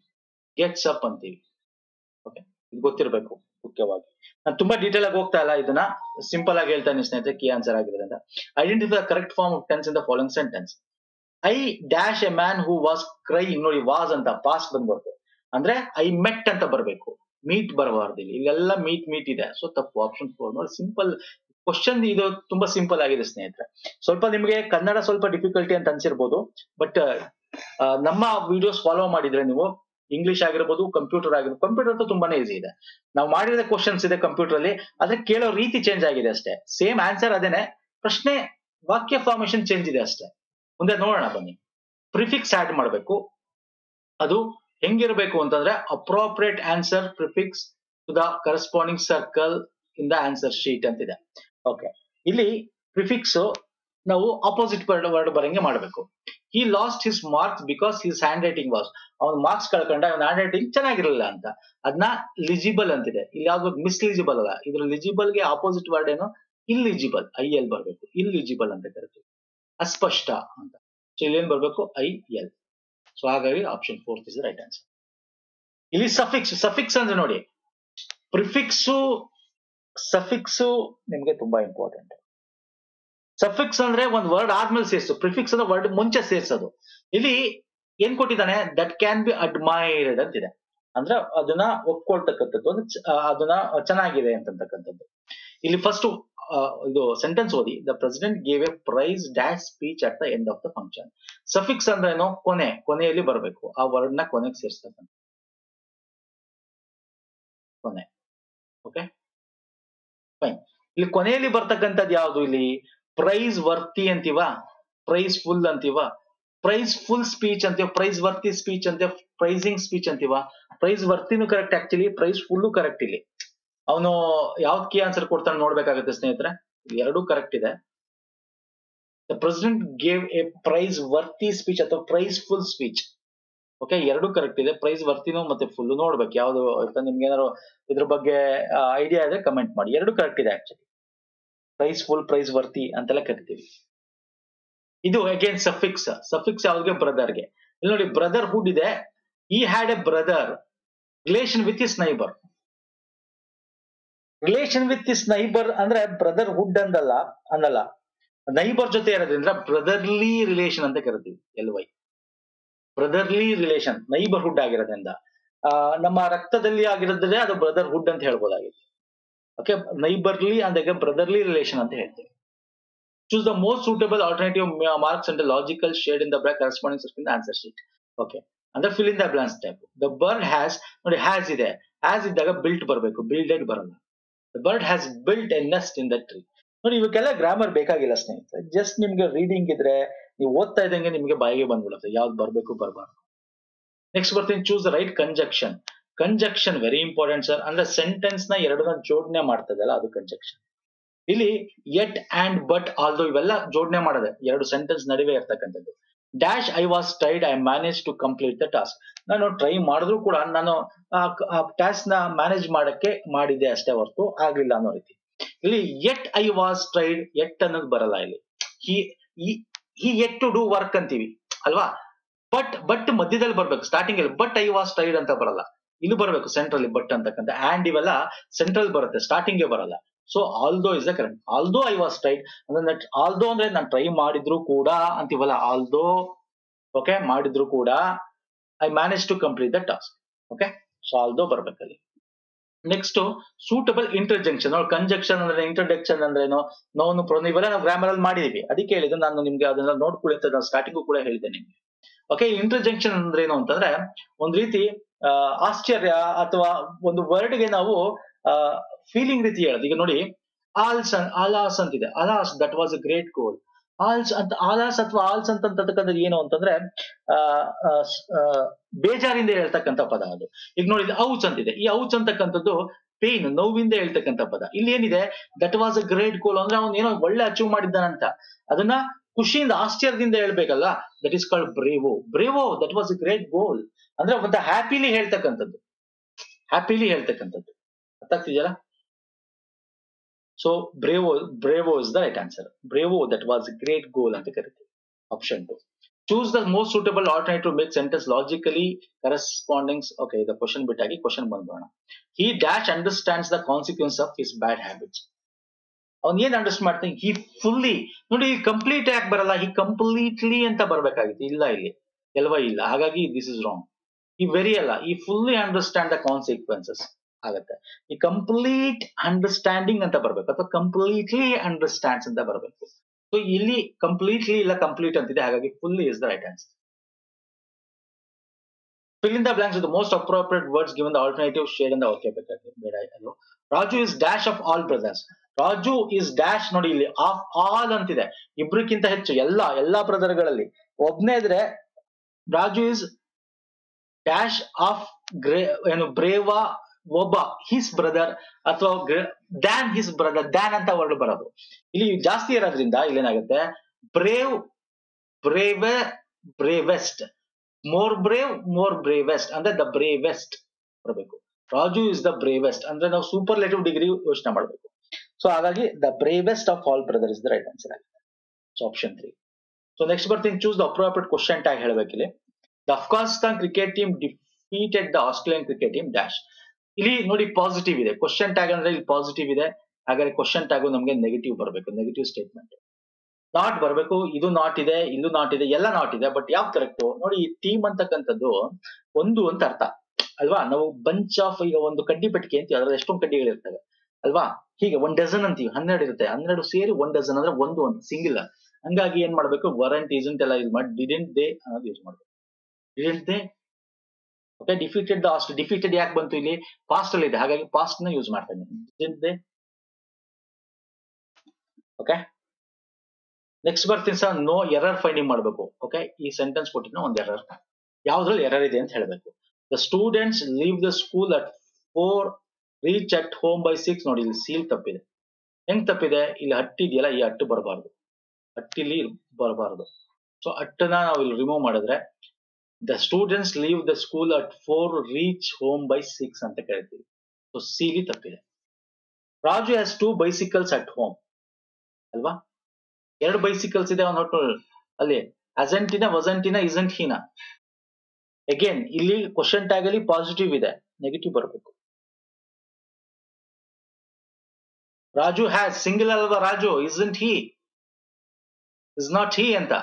S1: ಓಕೆ, ಇದು ಗೊತ್ತಿರಬೇಕು ಮುಖ್ಯವಾಗಿ. ನಾನು ತುಂಬಾ ಡೀಟೇಲ್ ಆಗಿ ಹೋಗ್ತಾ ಇಲ್ಲ, ಇದನ್ನ ಸಿಂಪಲ್ ಆಗಿ ಹೇಳ್ತಾನೆ ಸ್ನೇಹಿತರೆ, ಕೀ ಆನ್ಸರ್ ಆಗಿರೋದ್ರಿಂದ. Identify the correct form of tense in the following sentence. I dash a man who was crying. ನೋಡಿ, ವಾಸ್ ಅಂತ ಪಾಸ್ಟ್ ಬಂದ್ಬಾರ್ದು, ಅಂದ್ರೆ ಐ ಮೆಟ್ ಅಂತ ಬರಬೇಕು, ಮೀಟ್ ಬರಬಾರ್ದು. ಇಲ್ಲೆಲ್ಲ ಮೀಟ್ ಇದೆ. ಸೊ ತಪ್ಪು. ಆಪ್ಷನ್ 4. ನೋಡಿ, ಸಿಂಪಲ್ ಕ್ವಶನ್ ಇದು, ತುಂಬಾ ಸಿಂಪಲ್ ಆಗಿದೆ ಸ್ನೇಹಿತರೆ. ಸ್ವಲ್ಪ ನಿಮಗೆ ಕನ್ನಡ ಸ್ವಲ್ಪ ಡಿಫಿಕಲ್ಟಿ ಅಂತ ಅನ್ಸಿರ್ಬೋದು, ಬಟ್ ನಮ್ಮ ವಿಡಿಯೋಸ್ ಫಾಲೋ ಮಾಡಿದ್ರೆ ನೀವು ಇಂಗ್ಲಿಷ್ ಆಗಿರ್ಬೋದು, ಕಂಪ್ಯೂಟರ್ ಆಗಿರ್ಬೋದು. ಕಂಪ್ಯೂಟರ್ ಅಂತೂ ತುಂಬಾನೇ ಈಸಿ ಇದೆ. ನಾವು ಮಾಡಿರೋ ಕ್ವಶನ್ಸ್ ಇದೆ ಕಂಪ್ಯೂಟರ್ ಅಲ್ಲಿ, ಆದ್ರೆ ಕೇಳೋ ರೀತಿ ಚೇಂಜ್ ಆಗಿದೆ ಅಷ್ಟೇ. ಸೇಮ್ ಆನ್ಸರ್ ಅದೇನೆ, ಪ್ರಶ್ನೆ ವಾಕ್ಯ ಫಾರ್ಮೇಶನ್ ಚೇಂಜ್ ಇದೆ ಅಷ್ಟೇ. ಮುಂದೆ ನೋಡೋಣ ಬನ್ನಿ. ಪ್ರಿಫಿಕ್ಸ್ ಆಡ್ ಮಾಡಬೇಕು. ಅದು ಹೆಂಗಿರ್ಬೇಕು ಅಂತಂದ್ರೆ appropriate answer prefix to the corresponding circle in the answer sheet ಅಂತಿದೆ. ಓಕೆ, ಇಲ್ಲಿ ಪ್ರಿಫಿಕ್ಸ್ ನಾವು ಆಪೋಸಿಟ್ ವರ್ಡ್ ಬರಂಗೆ ಮಾಡಬೇಕು. He lost his marks because his handwriting was, ಅವ್ನ ಮಾರ್ಕ್ಸ್ ಕಳ್ಕೊಂಡ, ಅವ್ನ ಹ್ಯಾಂಡ್ ರೈಟಿಂಗ್ ಚೆನ್ನಾಗಿರಲಿಲ್ಲ ಅಂತ. ಅದನ್ನ ಲಿಜಿಬಲ್ ಅಂತಿದೆ. ಇಲ್ಲಿ ಯಾವ್ದು ಮಿಸ್ಲಿಜಿಬಲ್ ಅಲ್ಲ. ಇದ್ರ ಲಿಜಿಬಲ್ ಗೆ ಆಪೋಸಿಟ್ ವರ್ಡ್ ಏನು? ಇಲ್ಲಿಜಿಬಲ್, ಐ ಎಲ್ ಬರ್ಬೇಕು. ಇಲ್ಲಿಜಿಬಲ್ ಅಂತ ಕರಿತೀವಿ. ಅಸ್ಪಷ್ಟ ಅಂತ. ಸೊ ಇಲ್ಲಿ ಏನ್ ಬರ್ಬೇಕು? I L. ಸೊ ಹಾಗಾಗಿ ಆಪ್ಷನ್ 4 ಇಸ್ ರೈಟ್ ಆನ್ಸರ್. ಇಲ್ಲಿ ಸಫಿಕ್ಸ್, ಸಫಿಕ್ಸ್ ಅಂದ್ರೆ ನೋಡಿ, ಪ್ರಿಫಿಕ್ಸು ಸಫಿಕ್ಸು ನಿಮ್ಗೆ ತುಂಬಾ ಇಂಪಾರ್ಟೆಂಟ್. ಸಫಿಕ್ಸ್ ಅಂದ್ರೆ ಒಂದ್ ವರ್ಡ್ ಆದ್ಮೇಲೆ ಸೇರ್ಸು, ಪ್ರಿಫಿಕ್ಸ್ ಅಂದ್ರೆ ವರ್ಡ್ ಮುಂಚೆ ಸೇರ್ಸೋದು. ಇಲ್ಲಿ ಏನ್ ಕೊಟ್ಟಿದ್ದಾನೆ? ದಟ್ ಕ್ಯಾನ್ ಬಿ ಅಡ್ಮೈರ್ಡ್ ಅಂತಿದೆ. ಅಂದ್ರೆ ಅದನ್ನ ಒಪ್ಕೊಳ್ತಕ್ಕಂಥದ್ದು, ಅದನ್ನ ಚೆನ್ನಾಗಿದೆ ಅಂತಕ್ಕಂಥದ್ದು. ಇಲ್ಲಿ ಫಸ್ಟ್ ಇದು ಸೆಂಟೆನ್ಸ್ ಓದಿ. The president gave a praise dash speech at the end of the function. Suffix ಅಂದ್ರೆ ಏನೋ ಕೊನೆಯಲ್ಲಿ ಬರಬೇಕು. ಆ ವರ್ಡ್ ನ ಕೊನೆಗೆ ಸೇರಿಸ್ತಕ್ಕಂಥ ಕೊನೆ. Okay fine. ಇಲ್ಲಿ ಕೊನೆಯಲ್ಲಿ ಬರ್ತಕ್ಕಂಥದ್ದು ಯಾವುದು? ಇಲ್ಲಿ ಪ್ರೈಸ್ ವರ್ತಿ ಅಂತೀವ, ಪ್ರೈಸ್ ಫುಲ್ ಅಂತೀವ, ಪ್ರೈಸ್ ಫುಲ್ ಸ್ಪೀಚ್ ಅಂತೀವ, ಪ್ರೈಸ್ ವರ್ತಿ ಸ್ಪೀಚ್ ಅಂತೀವ, ಪ್ರೈಸಿಂಗ್ ಸ್ಪೀಚ್ ಅಂತೀವ. ಪ್ರೈಸ್ ವರ್ತಿನೂ correct actually, praiseful correct. ಇಲ್ಲಿ ಅವನು ಯಾವ್ದು ಕೀ ಆನ್ಸರ್ ಕೊಡ್ತಾನೆ ನೋಡ್ಬೇಕಾಗುತ್ತೆ ಸ್ನೇಹಿತರೆ. ಎರಡೂ ಕರೆಕ್ಟ್ ಇದೆ. The president gave a praiseworthy speech ಅಥವಾ ಪ್ರೈಸ್ ಫುಲ್ ಸ್ಪೀಚ್. ಓಕೆ, ಎರಡು ಕರೆಕ್ಟ್ ಇದೆ. ಪ್ರೈಸ್ ವರ್ತಿನೂ ಮತ್ತೆ ಫುಲ್ ನೋಡ್ಬೇಕು ಯಾವ್ದು ಅಂತ. ನಿಮ್ಗೆ ಏನಾದ್ರು ಇದ್ರ ಬಗ್ಗೆ ಐಡಿಯಾ ಇದೆ ಕಮೆಂಟ್ ಮಾಡಿ. ಎರಡು ಕರೆಕ್ಟ್ ಇದೆ actually. Praiseful, praiseworthy ಅಂತೆಲ್ಲ ಕರಿತೀವಿ. ಇದು ಅಗೇನ್ ಸಫಿಕ್ಸ್. ಸಫಿಕ್ಸ್ ಯಾವ್ದಿಗೆ? ಬ್ರದರ್ಗೆ. ಇಲ್ಲಿ ನೋಡಿ, ಬ್ರದರ್ಹುಡ್ ಇದೆ. He had a brother, relation with his neighbour. Relation with his neighbour ಅಂದ್ರೆ ಬ್ರದರ್ಹುಡ್ ಅನ್ನಲ್ಲ. ನೈಬರ್ ಜೊತೆ ಇರೋದ್ರಿಂದ ಬ್ರದರ್ಲಿ ರಿಲೇಷನ್ ಅಂತ ಕರಿತೀವಿ. LY ಬ್ರದರ್ಲಿ ರಿಲೇಷನ್, ನೈಬರ್ಹುಡ್ ಆಗಿರೋದ್ರಿಂದ. ನಮ್ಮ ರಕ್ತದಲ್ಲಿ ಆಗಿರೋದ್ರೆ ಅದು ಬ್ರದರ್ಹುಡ್ ಅಂತ ಹೇಳ್ಬೋದಾಗಿತ್ತು. ಓಕೆ, ನೈಬರ್ಲಿ ಅಂದಾಗ ಬ್ರದರ್ಲಿ ರಿಲೇಷನ್ ಅಂತ ಹೇಳ್ತೀವಿ. Choose the most suitable alternative marks and logical shade in the block corresponding circle in the answer sheet. Okay, ಅಂದ್ರೆ fill in the blanks type. The bird has, ನೋಡಿ has ಇದೆ. Has ಇದ್ದಾಗ built ಬರಬೇಕು, builded ಬರಲ್ಲ. The bird has built a nest in the tree. ನೋಡಿ, ಇವಕ್ಕೆಲ್ಲ grammar ಬೇಕಾಗಿಲ್ಲ ಸ್ನೇಹಿತರೆ. ಜಸ್ಟ್ ನಿಮ್ಗೆ ರೀಡಿಂಗ್ ಇದ್ರೆ ನೀವು ಓದ್ತಾ ಇದ್ದಂಗೆ ನಿಮ್ಗೆ ಬಾಯಿಗೆ ಬಂದ್ಬಿಡುತ್ತೆ ಯಾವ್ದು ಬರ್ಬೇಕು ಬರಬಾರ್ದು. ನೆಕ್ಸ್ಟ್ ಬರ್ತೀನಿ, choose the right conjunction. Conjunction very important sir. ಅಂದ್ರೆ ಸೆಂಟೆನ್ಸ್ ನ ಎರಡನ್ನ ಜೋಡಣೆ ಮಾಡ್ತದಲ್ಲ, ಅದು ಕಂಜಕ್ಷನ್. ಇಲ್ಲಿ ಯೆಟ್ ಅಂಡ್ ಬಟ್ ಆಲ್ದೋ ಇವೆಲ್ಲ ಜೋಡಣೆ ಮಾಡದೆ, ಎರಡು ಸೆಂಟೆನ್ಸ್ ನಡುವೆ ಇರ್ತಕ್ಕಂಥದ್ದು. Dash I was tried, I manage to complete the task. ನಾನು ಟ್ರೈ ಮಾಡಿದ್ರು ಕೂಡ ನಾನು ಆ ಟಾಸ್ಕ್ ನ ಮ್ಯಾನೇಜ್ ಮಾಡಕ್ಕೆ ಮಾಡಿದ್ದೆ ಅಷ್ಟೇ ಹೊರತು ಆಗ್ಲಿಲ್ಲ ಅನ್ನೋ ರೀತಿ. ಇಲ್ಲಿ yet I was tried, yet ಅನ್ನೋದು ಬರಲ್ಲ. ಇಲ್ಲಿ he yet to do work ಅಂತೀವಿ ಅಲ್ವಾ. ಬಟ್ ಮಧ್ಯದಲ್ಲಿ ಬರ್ಬೇಕು, ಸ್ಟಾರ್ಟಿಂಗ್ ಅಲ್ಲಿ. ಬಟ್ ಐ ವಾಸ್ ಟ್ರೈಡ್ ಅಂತ ಬರಲ್ಲ, ಇಲ್ಲಿ ಬರಬೇಕು ಸೆಂಟ್ರಲ್ಲಿ ಬಟ್ ಅಂತಕ್ಕಂಥ. ಆಂಡ್ ಇವೆಲ್ಲ ಸೆಂಟ್ರಲ್ ಬರುತ್ತೆ, ಸ್ಟಾರ್ಟಿಂಗ್ ಬರಲ್ಲ. So although is the correct. Although I was tried ಅಂದ್ರೆ, ಆಲ್ದೋ ಅಂದ್ರೆ ನಾನು ಟ್ರೈ ಮಾಡಿದ್ರು ಕೂಡ ಅಂತೀವಲ್ಲ, ಆಲ್ದೋ. ಓಕೆ, ಮಾಡಿದ್ರು ಕೂಡ. I manage to complete the task. Okay, so although ಬರ್ಬೇಕಲ್ಲಿ. Next suitable interjunction. ಕಂಜಕ್ಷನ್ ಅಂದ್ರೆ, ಇಂಟ್ರಡಕ್ಷನ್ ಅಂದ್ರೆ ಏನು, ನೋನು ಪ್ರೊನೌನ್, ಇವೆಲ್ಲ ನಾವು ಗ್ರಾಮರ್ ಅಲ್ಲಿ ಮಾಡಿದೀವಿ. ಅದಕ್ಕೆ ಹೇಳಿದ್ದು ನಾನು ನಿಮ್ಗೆ ಅದನ್ನ ನೋಡ್ಕೊಳ್ಳಿ ಅಂತ ನಾನು ಸ್ಟಾರ್ಟಿಂಗು ಕೂಡ ಹೇಳಿದೆ ನಿಮ್ಗೆ. ಓಕೆ, ಇಂಟರ್ಜಂಕ್ಷನ್ ಅಂದ್ರೆ ಏನು ಅಂತಂದ್ರೆ ಒಂದ್ ರೀತಿ ಆಶ್ಚರ್ಯ ಅಥವಾ ಒಂದು ವರ್ಡ್ ಗೆ ನಾವು ಫೀಲಿಂಗ್ ರೀತಿ ಹೇಳೋದು. ಈಗ ನೋಡಿ, ಆಲಾಸ್ ಅಂತಿದೆ. Alas that was a great goal. Alas ಅಥವಾ ಆಲ್ಸ್ ಅಂತಕ್ಕಂಥದ್ದು ಏನು ಅಂತಂದ್ರೆ ಬೇಜಾರಿಂದ ಹೇಳ್ತಕ್ಕಂಥ ಪದ ಅದು. ಈಗ ನೋಡಿ, ಔಚ್ ಅಂತಿದೆ. ಈ ಔಚ್ ಅಂತಕ್ಕಂಥದ್ದು ಪೇನ್, ನೋವಿಂದ ಹೇಳ್ತಕ್ಕಂಥ ಪದ. ಇಲ್ಲಿ ಏನಿದೆ? That was a great goal ಅಂದ್ರೆ ಅವ್ನು ಏನೋ ಒಳ್ಳೆ ಅಚೀವ್ ಮಾಡಿದ್ದಾನಂತ. ಅದನ್ನ ಖುಷಿಯಿಂದ, ಆಶ್ಚರ್ಯದಿಂದ ಹೇಳ್ಬೇಕಲ್ಲ. That is called bravo. Bravo, that was a great goal ಅಂದ್ರೆ ಮತ್ತೆ ಹ್ಯಾಪಿಲಿ ಹೇಳ್ತಕ್ಕಂಥದ್ದು, ಹ್ಯಾಪಿಲಿ ಹೇಳ್ತಕ್ಕಂಥದ್ದು. ಅರ್ಥ ಆಗ್ತಿದೆಯಲ್ಲ? So bravo is the right answer. Bravo that was a great goal ಅಂತ ಕರಿತೀವಿ. Option 2. Choose the most suitable alternative make sentence logically correspondings. Okay, ಇದು question ಬಿಟ್ಟಾಗಿ ಕ್ವಶನ್ ಬಂದ್ಬೋಣ. He dash understands the consequence of his bad habits. ಅವ್ನ್ ಏನ್ understand ಮಾಡ್ತಾನೆ? ಹಿ fully. ನೋಡಿ, complete ಯಾಕೆ ಬರಲ್ಲ? ಹಿ ಕಂಪ್ಲೀಟ್ಲಿ ಅಂತ ಬರ್ಬೇಕಾಗಿತ್ತು. ಇಲ್ಲ, ಇಲ್ಲಿ LY ಇಲ್ಲ, ಹಾಗಾಗಿ ದಿಸ್ ಇಸ್ ರಾಂಗ್. ಈ ವೆರಿ ಅಲ್ಲ, ಈ ಫುಲ್ಲಿ ಅಂಡರ್ಸ್ಟ್ಯಾಂಡ್ ದ ಕಾನ್ಸಿಕ್ವೆನ್ಸಸ್ ಆಗತ್ತೆ. ಈ ಕಂಪ್ಲೀಟ್ ಅಂಡರ್ಸ್ಟ್ಯಾಂಡಿಂಗ್ ಅಂತ ಬರ್ಬೇಕು, ಅಥವಾ ಕಂಪ್ಲೀಟ್ಲಿ ಅಂಡರ್ಸ್ಟ್ಯಾಂಡ್ಸ್ ಅಂತ ಬರ್ಬೇಕು. ಸೊ ಇಲ್ಲಿ ಕಂಪ್ಲೀಟ್ಲಿ ಇಲ್ಲ, ಕಂಪ್ಲೀಟ್ ಅಂತಿದೆ, ಹಾಗಾಗಿ fully is the right answer. Fill in the blanks with the most appropriate words given the alternative shade and the okay better. Raju is dash of all brothers. Raju is dash ನೋಡಿ ಇಲ್ಲಿ of all ಅಂತಿದೆ, ಇಬ್ರಿಗಿಂತ ಹೆಚ್ಚು ಎಲ್ಲಾ brother ಗಳಲ್ಲಿ ಒಬ್ನೇ ಇದ್ರೆ Raju is dash of braver ಒಬ್ಬ his brother ಅಥವಾ ದ್ಯಾನ್ ಹಿಸ್ ಬ್ರದರ್, ದ್ಯಾನ್ ಅಂತ ವರ್ಡ್ ಬರೋದು. ಇಲ್ಲಿ ಜಾಸ್ತಿ ಇರೋದ್ರಿಂದ ಇಲ್ಲಿ ಏನಾಗುತ್ತೆ ಬ್ರೇವ್ ಬ್ರೇವೆಸ್ಟ್, ಮೋರ್ ಬ್ರೇವೆಸ್ಟ್ ಅಂದ್ರೆ ದ ಬ್ರೇವೆಸ್ಟ್ ಬರಬೇಕು. ರಾಜು ಇಸ್ ದ ಬ್ರೇವೆಸ್ಟ್ ಅಂದ್ರೆ ನಾವು ಸೂಪರ್ಲೇಟಿವ್ ಡಿಗ್ರಿ ಯೋಚನೆ ಮಾಡಬೇಕು. ಸೊ ಹಾಗಾಗಿ the bravest of all brother is the right answer ಆಗಿದೆ. So option 3. ಸೊ ನೆಕ್ಸ್ಟ್ ಬರ್ತೀನಿ, choose the appropriate question tag ಹೇಳಬೇಕಿಲ್ಲಿ. The Afghanistan cricket team defeated the Australian cricket team dash. ಇಲ್ಲಿ ನೋಡಿ ಪಾಸಿಟಿವ್ ಇದೆ, question tag ಅಂದ್ರೆ ಇಲ್ಲಿ positive ಇದೆ, ಹಾಗಾದ್ರೆ ಕ್ವಶನ್ ಟ್ಯಾಗು ನಮಗೆ ನೆಗೆಟಿವ್ ಬರಬೇಕು, ನೆಗೆಟಿವ್ ಸ್ಟೇಟ್ಮೆಂಟ್ ನಾಟ್ ಬರಬೇಕು. ಇದು ನಾಟ್ ಇದೆ, ಇಲ್ಲೂ ನಾಟ್ ಇದೆ, ಎಲ್ಲ ನಾಟ್ ಇದೆ, ಬಟ್ ಯಾವ್ದು ಕರೆಕ್ಟ್ ನೋಡಿ. ಈ ಟೀಮ್ ಅಂತಕ್ಕಂಥದ್ದು ಒಂದು ಅಂತ ಅರ್ಥ ಅಲ್ವಾ. ನಾವು ಬಂಚ್ ಆಫ್, ಈಗ ಒಂದು ಕಡ್ಡಿ ಪೆಟ್ಟಿಗೆ ಅಂತೀವಿ, ಅದ್ರಲ್ಲಿ ಎಷ್ಟೊಂದು ಕಡ್ಡಿಗಳಿರ್ತವೆ ಅಲ್ವಾ. ಹೀಗೆ 1 ಡಜನ್ ಅಂತೀವಿ, 12 ಇರುತ್ತೆ, 12 ಸೇರಿ 1 ಡಜನ್ ಅಂದ್ರೆ ಒಂದು ಸಿಂಗಲ್. ಹಂಗಾಗಿ ಏನ್ ಮಾಡ್ಬೇಕು, ವರಂಟ್ ಇಸಂಟ್ ಎಲ್ಲ ಯೂಸ್ ಮಾಡಿ ಡಿಡೆಂಟ್ ದೇ ಅನ್ನೋದು ಯೂಸ್ ಮಾಡ್ಬೇಕು. Didn't they okay. Defeated the ಆಸ್ಟ್, ಡಿಫೀಟೆಡ್ ಯಾಕೆ ಬಂತು ಇಲ್ಲಿ, ಪಾಸ್ಟ್ ಅಲ್ಲಿ ಇದೆ, ಹಾಗಾಗಿ ಪಾಸ್ಟ್ ನ ಯೂಸ್ ಮಾಡ್ತಾನೆ. Didn't they okay. ನೆಕ್ಸ್ಟ್ ಬರ್ತೀನಿ ಸರ್, ನೋ ಎರರ್ ಫೈಂಡಿಂಗ್ ಮಾಡಬೇಕು. ಓಕೆ, ಈ ಸೆಂಟೆನ್ಸ್ ಕೊಟ್ಟಿನ ಒಂದು ಎರರ್, ಯಾವ್ದ್ರಲ್ಲಿ ಎರರ್ ಇದೆ ಅಂತ ಹೇಳಬೇಕು. The students leave the school at 4, reach at home by 6. ನೋಡಿ ಇಲ್ಲಿ ಸೀಲ್ ತಪ್ಪಿದೆ. ಹೆಂಗ್ ತಪ್ಪಿದೆ, ಇಲ್ಲಿ ಹಟ್ಟಿದೆಯಲ್ಲ, ಈ ಹಟ್ಟು ಬರಬಾರ್ದು, ಹಟ್ಟಿಲಿ ಬರಬಾರ್ದು. ಸೊ ಹಟ್ಟನ್ನ ನಾವು ಇಲ್ಲಿ ರಿಮೂವ್ ಮಾಡಿದ್ರೆ the students leave the school at 4, reach home by 6 ಅಂತ ಕೇಳ್ತೀವಿ. ಸೊ ಸೀಲಿ ತಪ್ಪಿದೆ. Raju has 2 bicycles at home ಅಲ್ವಾ, 2 ಬೈಸಿಕಲ್ಸ್ ಇದೆ ಅವನ ಹೊಟ್ಟು ಅಲ್ಲಿ. ಅಸೆಂಟಿನ, ವಸಂಟಿನ, ಇಸಂಟ್ ಹೀನ. ಅಗೇನ್ ಇಲ್ಲಿ ಕ್ವಶನ್ ಟ್ಯಾಗ್ ಅಲ್ಲಿ ಪಾಸಿಟಿವ್ ಇದೆ, ನೆಗೆಟಿವ್ ಬರಬೇಕು. ರಾಜು ಹ್ಯಾಸ್ ಸಿಂಗಲ್ ಅಲ್ವಾ, Raju isn't he, is not he ಅಂತ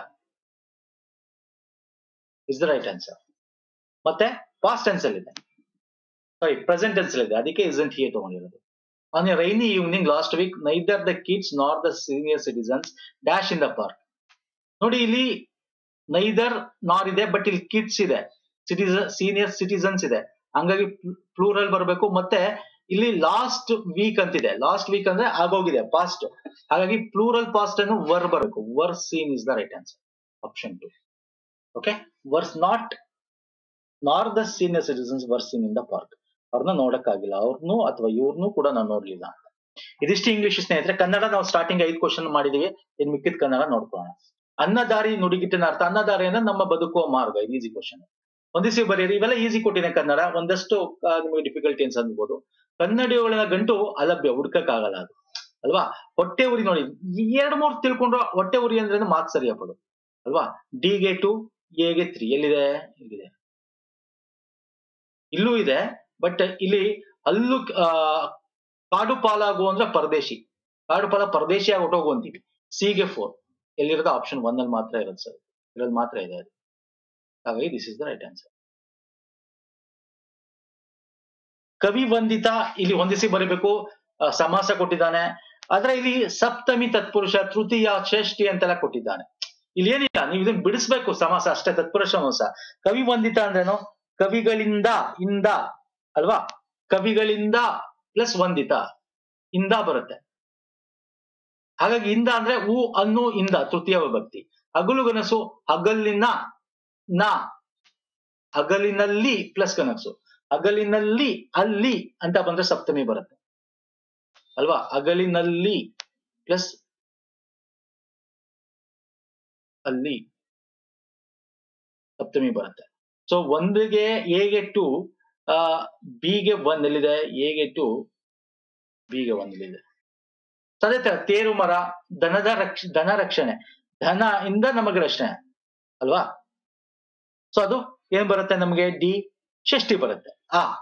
S1: ಇಸ್ ದ ರೈಟ್ ಆನ್ಸರ್. ಮತ್ತೆ ಪಾಸ್ಟ್ ಟೆನ್ಸ್ ಅಲ್ಲಿ ಇದೆ, ಸಾರಿ ಪ್ರೆಸೆಂಟ್ ಟೆನ್ಸ್ ಅಲ್ಲಿ ಇದೆ, ಅದಕ್ಕೆ ಇಸಂಟ್ ಹಿ ತಗೊಂಡಿರೋದು. On a rainy evening last week, neither the kids nor the senior citizens dash in the park. ನೋಡಿ ಇಲ್ಲಿ ನೈದರ್ ನಾರ್ ಇದೆ, ಬಟ್ ಇಲ್ಲಿ ಕಿಡ್ಸ್ ಇದೆ, ಸೀನಿಯರ್ ಸಿಟಿಸನ್ಸ್ ಇದೆ, ಹಂಗಾಗಿ ಪ್ಲೂರಲ್ ಬರಬೇಕು. ಮತ್ತೆ ಇಲ್ಲಿ ಲಾಸ್ಟ್ ವೀಕ್ ಅಂತಿದೆ, ಲಾಸ್ಟ್ ವೀಕ್ ಅಂದ್ರೆ ಆಗೋಗಿದೆ ಪಾಸ್ಟ್, ಹಾಗಾಗಿ ಪ್ಲೂರಲ್ ಪಾಸ್ಟ್ ಅನ್ನು ವರ್ ಬರಬೇಕು. Were seen is the right answer, option 2. Okay, was not nor the senior citizens were seen in the park. ಅವ್ರನ್ನ ನೋಡಕ್ಕಾಗಿಲ್ಲ, ಅವ್ರನ್ನು ಅಥವಾ ಇವ್ರನ್ನೂ ಕೂಡ ನಾವು ನೋಡ್ಲಿಲ್ಲ. ಇದಿಷ್ಟು ಇಂಗ್ಲಿಷ್ ಸ್ನೇಹಿತರೆ. ಕನ್ನಡ ನಾವು ಸ್ಟಾರ್ಟಿಂಗ್ 5 ಕ್ವಶನ್ ಮಾಡಿದೀವಿ, ಇನ್ ಮಿಕ್ಕಿದ ಕನ್ನಡ ನೋಡ್ಕೊಳ್ಳೋಣ. ಅನ್ನದಾರಿ ನುಡಿಗಿಟ್ಟಿನ ಅರ್ಥ, ಅನ್ನದಾರಿ ಅಂದ್ರೆ ನಮ್ಮ ಬದುಕುವ ಮಾರ್ಗ. ಇದು ಈಸಿ ಕ್ವಶನ್, ಹೊಂದಿಸಿ ಬರೆಯಿರಿ. ಇವೆಲ್ಲ ಈಸಿ ಕೊಟ್ಟಿದೆ ಕನ್ನಡ, ಒಂದಷ್ಟು ನಿಮಗೆ ಡಿಫಿಕಲ್ಟಿ ಅನ್ಬೋದು. ಕನ್ನಡಿಗಳ ಗಂಟು ಅಲಭ್ಯ, ಹುಡ್ಕಕ್ ಆಗಲ್ಲ ಅದು ಅಲ್ವಾ. ಹೊಟ್ಟೆ ಉರಿ ನೋಡಿ, 2-3 ತಿಳ್ಕೊಂಡ್ರು ಹೊಟ್ಟೆ ಉರಿ ಅಂದ್ರೆ ಮಾರ್ಕ್ಸ್ ಸರಿಯಾಗ್ಬೋದು ಅಲ್ವಾ. ಡಿಗೆ 2, ಎಗೆ 3, ಎಲ್ಲಿದೆ, ಇಲ್ಲಿದೆ, ಇಲ್ಲೂ ಇದೆ, ಬಟ್ ಇಲ್ಲಿ ಅಲ್ಲೂ ಕಾಡು ಪಾಲಾಗು ಅಂದ್ರೆ ಪರದೇಶಿ, ಕಾಡು ಪಾಲ ಪರದೇಶಿಯಾಗಿ ಹೊಟ್ಟೋಗು ಅಂತೀವಿ. ಸಿಗೆ 4, ಎಲ್ಲಿರೋದು ಆಪ್ಷನ್ 1 ಅಲ್ಲಿ ಮಾತ್ರ ಇರೋದು ಸರ್, ಇದ್ರಲ್ಲಿ ಮಾತ್ರ ಇದೆ ಅದು, ಹಾಗಾಗಿ this is the right answer. ಕವಿ ವಂದಿತ, ಇಲ್ಲಿ ಹೊಂದಿಸಿ ಬರೀಬೇಕು, ಸಮಾಸ ಕೊಟ್ಟಿದ್ದಾನೆ, ಆದ್ರೆ ಇಲ್ಲಿ ಸಪ್ತಮಿ ತತ್ಪುರುಷ, ತೃತೀಯ, ಷಷ್ಠಿ ಅಂತೆಲ್ಲ ಕೊಟ್ಟಿದ್ದಾನೆ. ಇಲ್ಲಿ ಏನಿಲ್ಲ, ನೀವು ಇದನ್ನ ಬಿಡಿಸ್ಬೇಕು, ಸಮಾಸ ಅಷ್ಟೇ, ತತ್ಪುರುಷ ಸಮಾಸ. ಕವಿ ವಂದಿತ ಅಂದ್ರೇನು, ಕವಿಗಳಿಂದ ಇಂದ ಅಲ್ವಾ, ಕವಿಗಳಿಂದ ಪ್ಲಸ್ ವಂದಿತ, ಇಂದ ಬರುತ್ತೆ, ಹಾಗಾಗಿ ಇಂದ ಅಂದ್ರೆ ಹೂ ಅನ್ನು ಇಂದ ತೃತೀಯ ವಿಭಕ್ತಿ. ಹಗಲು ಗನಸು, ಹಗಲಿನ ನ, ಹಗಲಿನಲ್ಲಿ ಪ್ಲಸ್ ಕನಸು, ಹಗಲಿನಲ್ಲಿ ಅಲ್ಲಿ ಅಂತ ಬಂದ್ರೆ ಸಪ್ತಮಿ ಬರುತ್ತೆ ಅಲ್ವಾ. ಹಗಲಿನಲ್ಲಿ ಪ್ಲಸ್ ಅಲ್ಲಿ ಸಪ್ತಮಿ ಬರುತ್ತೆ. ಸೊ 1ಗೆ ಎಗೆ 2, ಬಿಗೆ 1 ಎಲ್ಲಿದೆ, ಎಗೆ 2, ಬಿಗೆ 1 ಎಲ್ಲಿದೆ. ಅದೇ ತರ ತೇರು ಮರ, ಧನ ರಕ್ಷಣೆ, ಧನ ಇಂದ ನಮಗೆ ರಕ್ಷಣೆ ಅಲ್ವಾ. ಸೊ ಅದು ಏನ್ ಬರುತ್ತೆ ನಮಗೆ, ಡಿ, ಷಷ್ಠಿ ಬರುತ್ತೆ.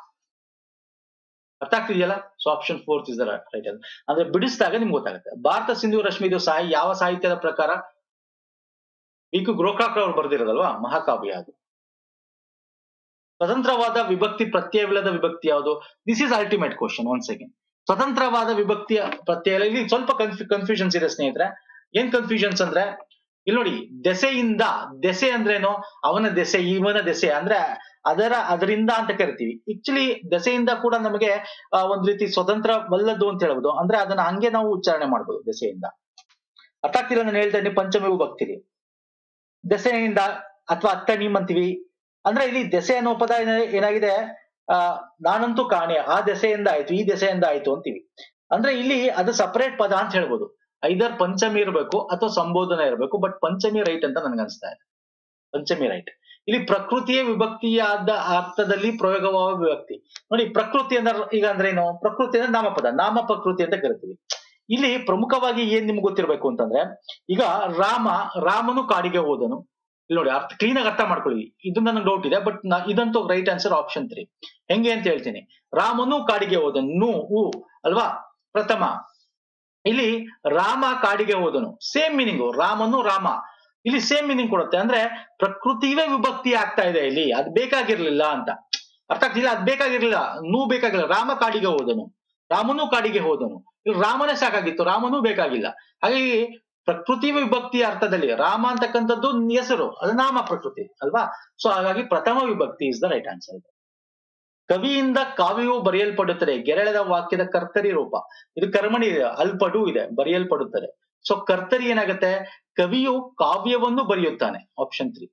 S1: ಅರ್ಥ ಆಗ್ತಿದೆಯಲ್ಲ. So option 4 is the right. ಅಂದ್ರೆ ಬಿಡಿಸಿದಾಗ ನಿಮ್ಗೆ ಗೊತ್ತಾಗುತ್ತೆ. ಭಾರತ ಸಿಂಧು ರಶ್ಮಿದು ಯಾವ ಸಾಹಿತ್ಯದ ಪ್ರಕಾರ, ಬಿಕು ಗೋಕಾಕ್ ಅವ್ರು ಬರ್ದಿರೋದಲ್ವಾ, ಮಹಾಕಾವ್ಯ ಅದು. ಸ್ವತಂತ್ರವಾದ ವಿಭಕ್ತಿ ಪ್ರತ್ಯಯವಿಲ್ಲದ ವಿಭಕ್ತಿ ಯಾವುದು, this is ultimate question. One second, ಸ್ವತಂತ್ರವಾದ ವಿಭಕ್ತಿಯ ಪ್ರತ್ಯಯ, ಇಲ್ಲಿ ಸ್ವಲ್ಪ ಕನ್ಫ್ಯೂಷನ್ಸ್ ಇದೆ ಸ್ನೇಹಿತರೆ. ಏನ್ ಕನ್ಫ್ಯೂಷನ್ಸ್ ಅಂದ್ರೆ, ಇಲ್ಲಿ ನೋಡಿ, ದೆಸೆಯಿಂದ, ದೆಸೆ ಅಂದ್ರೇನು, ಅವನ ದೆಸೆ, ಇವನ ದೆಸೆ ಅಂದ್ರೆ ಅದರಿಂದ ಅಂತ ಕರಿತೀವಿ. ಆಕ್ಚುಲಿ ದೆಸೆಯಿಂದ ಕೂಡ ನಮಗೆ ಒಂದ್ ರೀತಿ ಸ್ವತಂತ್ರವಲ್ಲದ್ದು ಅಂತ ಹೇಳ್ಬೋದು. ಅಂದ್ರೆ ಅದನ್ನ ಹಂಗೆ ನಾವು ಉಚ್ಚಾರಣೆ ಮಾಡ್ಬೋದು, ದೆಸೆಯಿಂದ. ಅರ್ಥ ಆಗ್ತಿಲ್ಲ ನಾನು ಹೇಳ್ತಾ ಇದ್ದೀನಿ. ಪಂಚಮಿ ವಿಭಕ್ತಿಲಿ ದೆಸೆಯಿಂದ ಅಥವಾ ಅತ್ತಣೀಮ್ ಅಂತೀವಿ. ಅಂದ್ರೆ ಇಲ್ಲಿ ದೆಸೆ ಅನ್ನೋ ಪದ ಏನಾಗಿದೆ, ನಾನಂತೂ ಕಾಣೆ, ಆ ದೆಸೆಯಿಂದ ಆಯ್ತು, ಈ ದೆಸೆಯಿಂದ ಆಯ್ತು ಅಂತೀವಿ. ಅಂದ್ರೆ ಇಲ್ಲಿ ಅದು ಸಪರೇಟ್ ಪದ ಅಂತ ಹೇಳ್ಬೋದು. ಐದರ್ ಪಂಚಮಿ ಇರಬೇಕು ಅಥವಾ ಸಂಬೋಧನೆ ಇರಬೇಕು, ಬಟ್ ಪಂಚಮಿ ರೈಟ್ ಅಂತ ನನ್ಗೆ ಅನ್ಸ್ತಾ ಇದೆ. ಪಂಚಮಿ ರೈಟ್. ಇಲ್ಲಿ ಪ್ರಕೃತಿಯ ವಿಭಕ್ತಿಯಾದ ಅರ್ಥದಲ್ಲಿ ಪ್ರಯೋಗವಾದ ವಿಭಕ್ತಿ. ನೋಡಿ, ಪ್ರಕೃತಿ ಅಂದ್ರೆ ಈಗ ಅಂದ್ರೆ ಏನು, ಪ್ರಕೃತಿ ಅಂದ್ರೆ ನಾಮಪದ, ನಾಮ ಪ್ರಕೃತಿ ಅಂತ ಕರಿತೀವಿ. ಇಲ್ಲಿ ಪ್ರಮುಖವಾಗಿ ಏನ್ ನಿಮ್ಗೆ ಗೊತ್ತಿರ್ಬೇಕು ಅಂತಂದ್ರೆ, ಈಗ ರಾಮನು ಕಾಡಿಗೆ ಹೋದನು. ಇಲ್ಲಿ ನೋಡಿ, ಕ್ಲೀನ್ ಆಗಿ ಅರ್ಥ ಮಾಡ್ಕೊಳ್ಳಿ. ಇದು ನನಗೆ ಡೌಟ್ ಇದೆ, ಬಟ್ ಇದಂತೂ ರೈಟ್ ಆನ್ಸರ್ ಆಪ್ಷನ್ 3. ಹೆಂಗೆ ಅಂತ ಹೇಳ್ತೀನಿ. ರಾಮನು ಕಾಡಿಗೆ ಹೋದನು, ಅಲ್ವಾ ಪ್ರಥಮ. ಇಲ್ಲಿ ರಾಮ ಕಾಡಿಗೆ ಹೋದನು, ಸೇಮ್ ಮೀನಿಂಗು. ರಾಮನು ರಾಮ, ಇಲ್ಲಿ ಸೇಮ್ ಮೀನಿಂಗ್ ಕೊಡುತ್ತೆ. ಅಂದ್ರೆ ಪ್ರಕೃತಿವೇ ವಿಭಕ್ತಿ ಆಗ್ತಾ ಇದೆ ಇಲ್ಲಿ, ಅದ್ ಬೇಕಾಗಿರ್ಲಿಲ್ಲ ಅಂತ. ಅರ್ಥ ಆಗ್ತಿಲ್ಲ, ಅದ್ ಬೇಕಾಗಿರ್ಲಿಲ್ಲ, ಬೇಕಾಗಿಲ್ಲ. ರಾಮ ಕಾಡಿಗೆ ಹೋದನು, ರಾಮನು ಕಾಡಿಗೆ ಹೋದನು. ಇಲ್ಲಿ ರಾಮನೇ ಸಾಕಾಗಿತ್ತು, ರಾಮನೂ ಬೇಕಾಗಿಲ್ಲ. ಹಾಗಾಗಿ ಪ್ರಕೃತಿ ವಿಭಕ್ತಿ ಅರ್ಥದಲ್ಲಿ ರಾಮ ಅಂತಕ್ಕಂಥದ್ದು ಹೆಸರು, ಅದು ನಾಮ ಪ್ರಕೃತಿ ಅಲ್ವಾ. ಸೊ ಹಾಗಾಗಿ ಪ್ರಥಮ ವಿಭಕ್ತಿ ಇಸ್ ದ ರೈಟ್ ಆನ್ಸರ್. ಕವಿಯಿಂದ ಕಾವ್ಯವು ಬರೆಯಲ್ಪಡುತ್ತದೆ. ಗೆರಳದ ವಾಕ್ಯದ ಕರ್ತರಿ ರೂಪ. ಇದು ಕರ್ಮಣಿ ಇದೆ, ಅಲ್ಪಡು ಇದೆ, ಬರೆಯಲ್ಪಡುತ್ತದೆ. ಸೊ ಕರ್ತರಿ ಏನಾಗುತ್ತೆ, ಕವಿಯು ಕಾವ್ಯವನ್ನು ಬರೆಯುತ್ತಾನೆ. ಆಪ್ಷನ್ 3.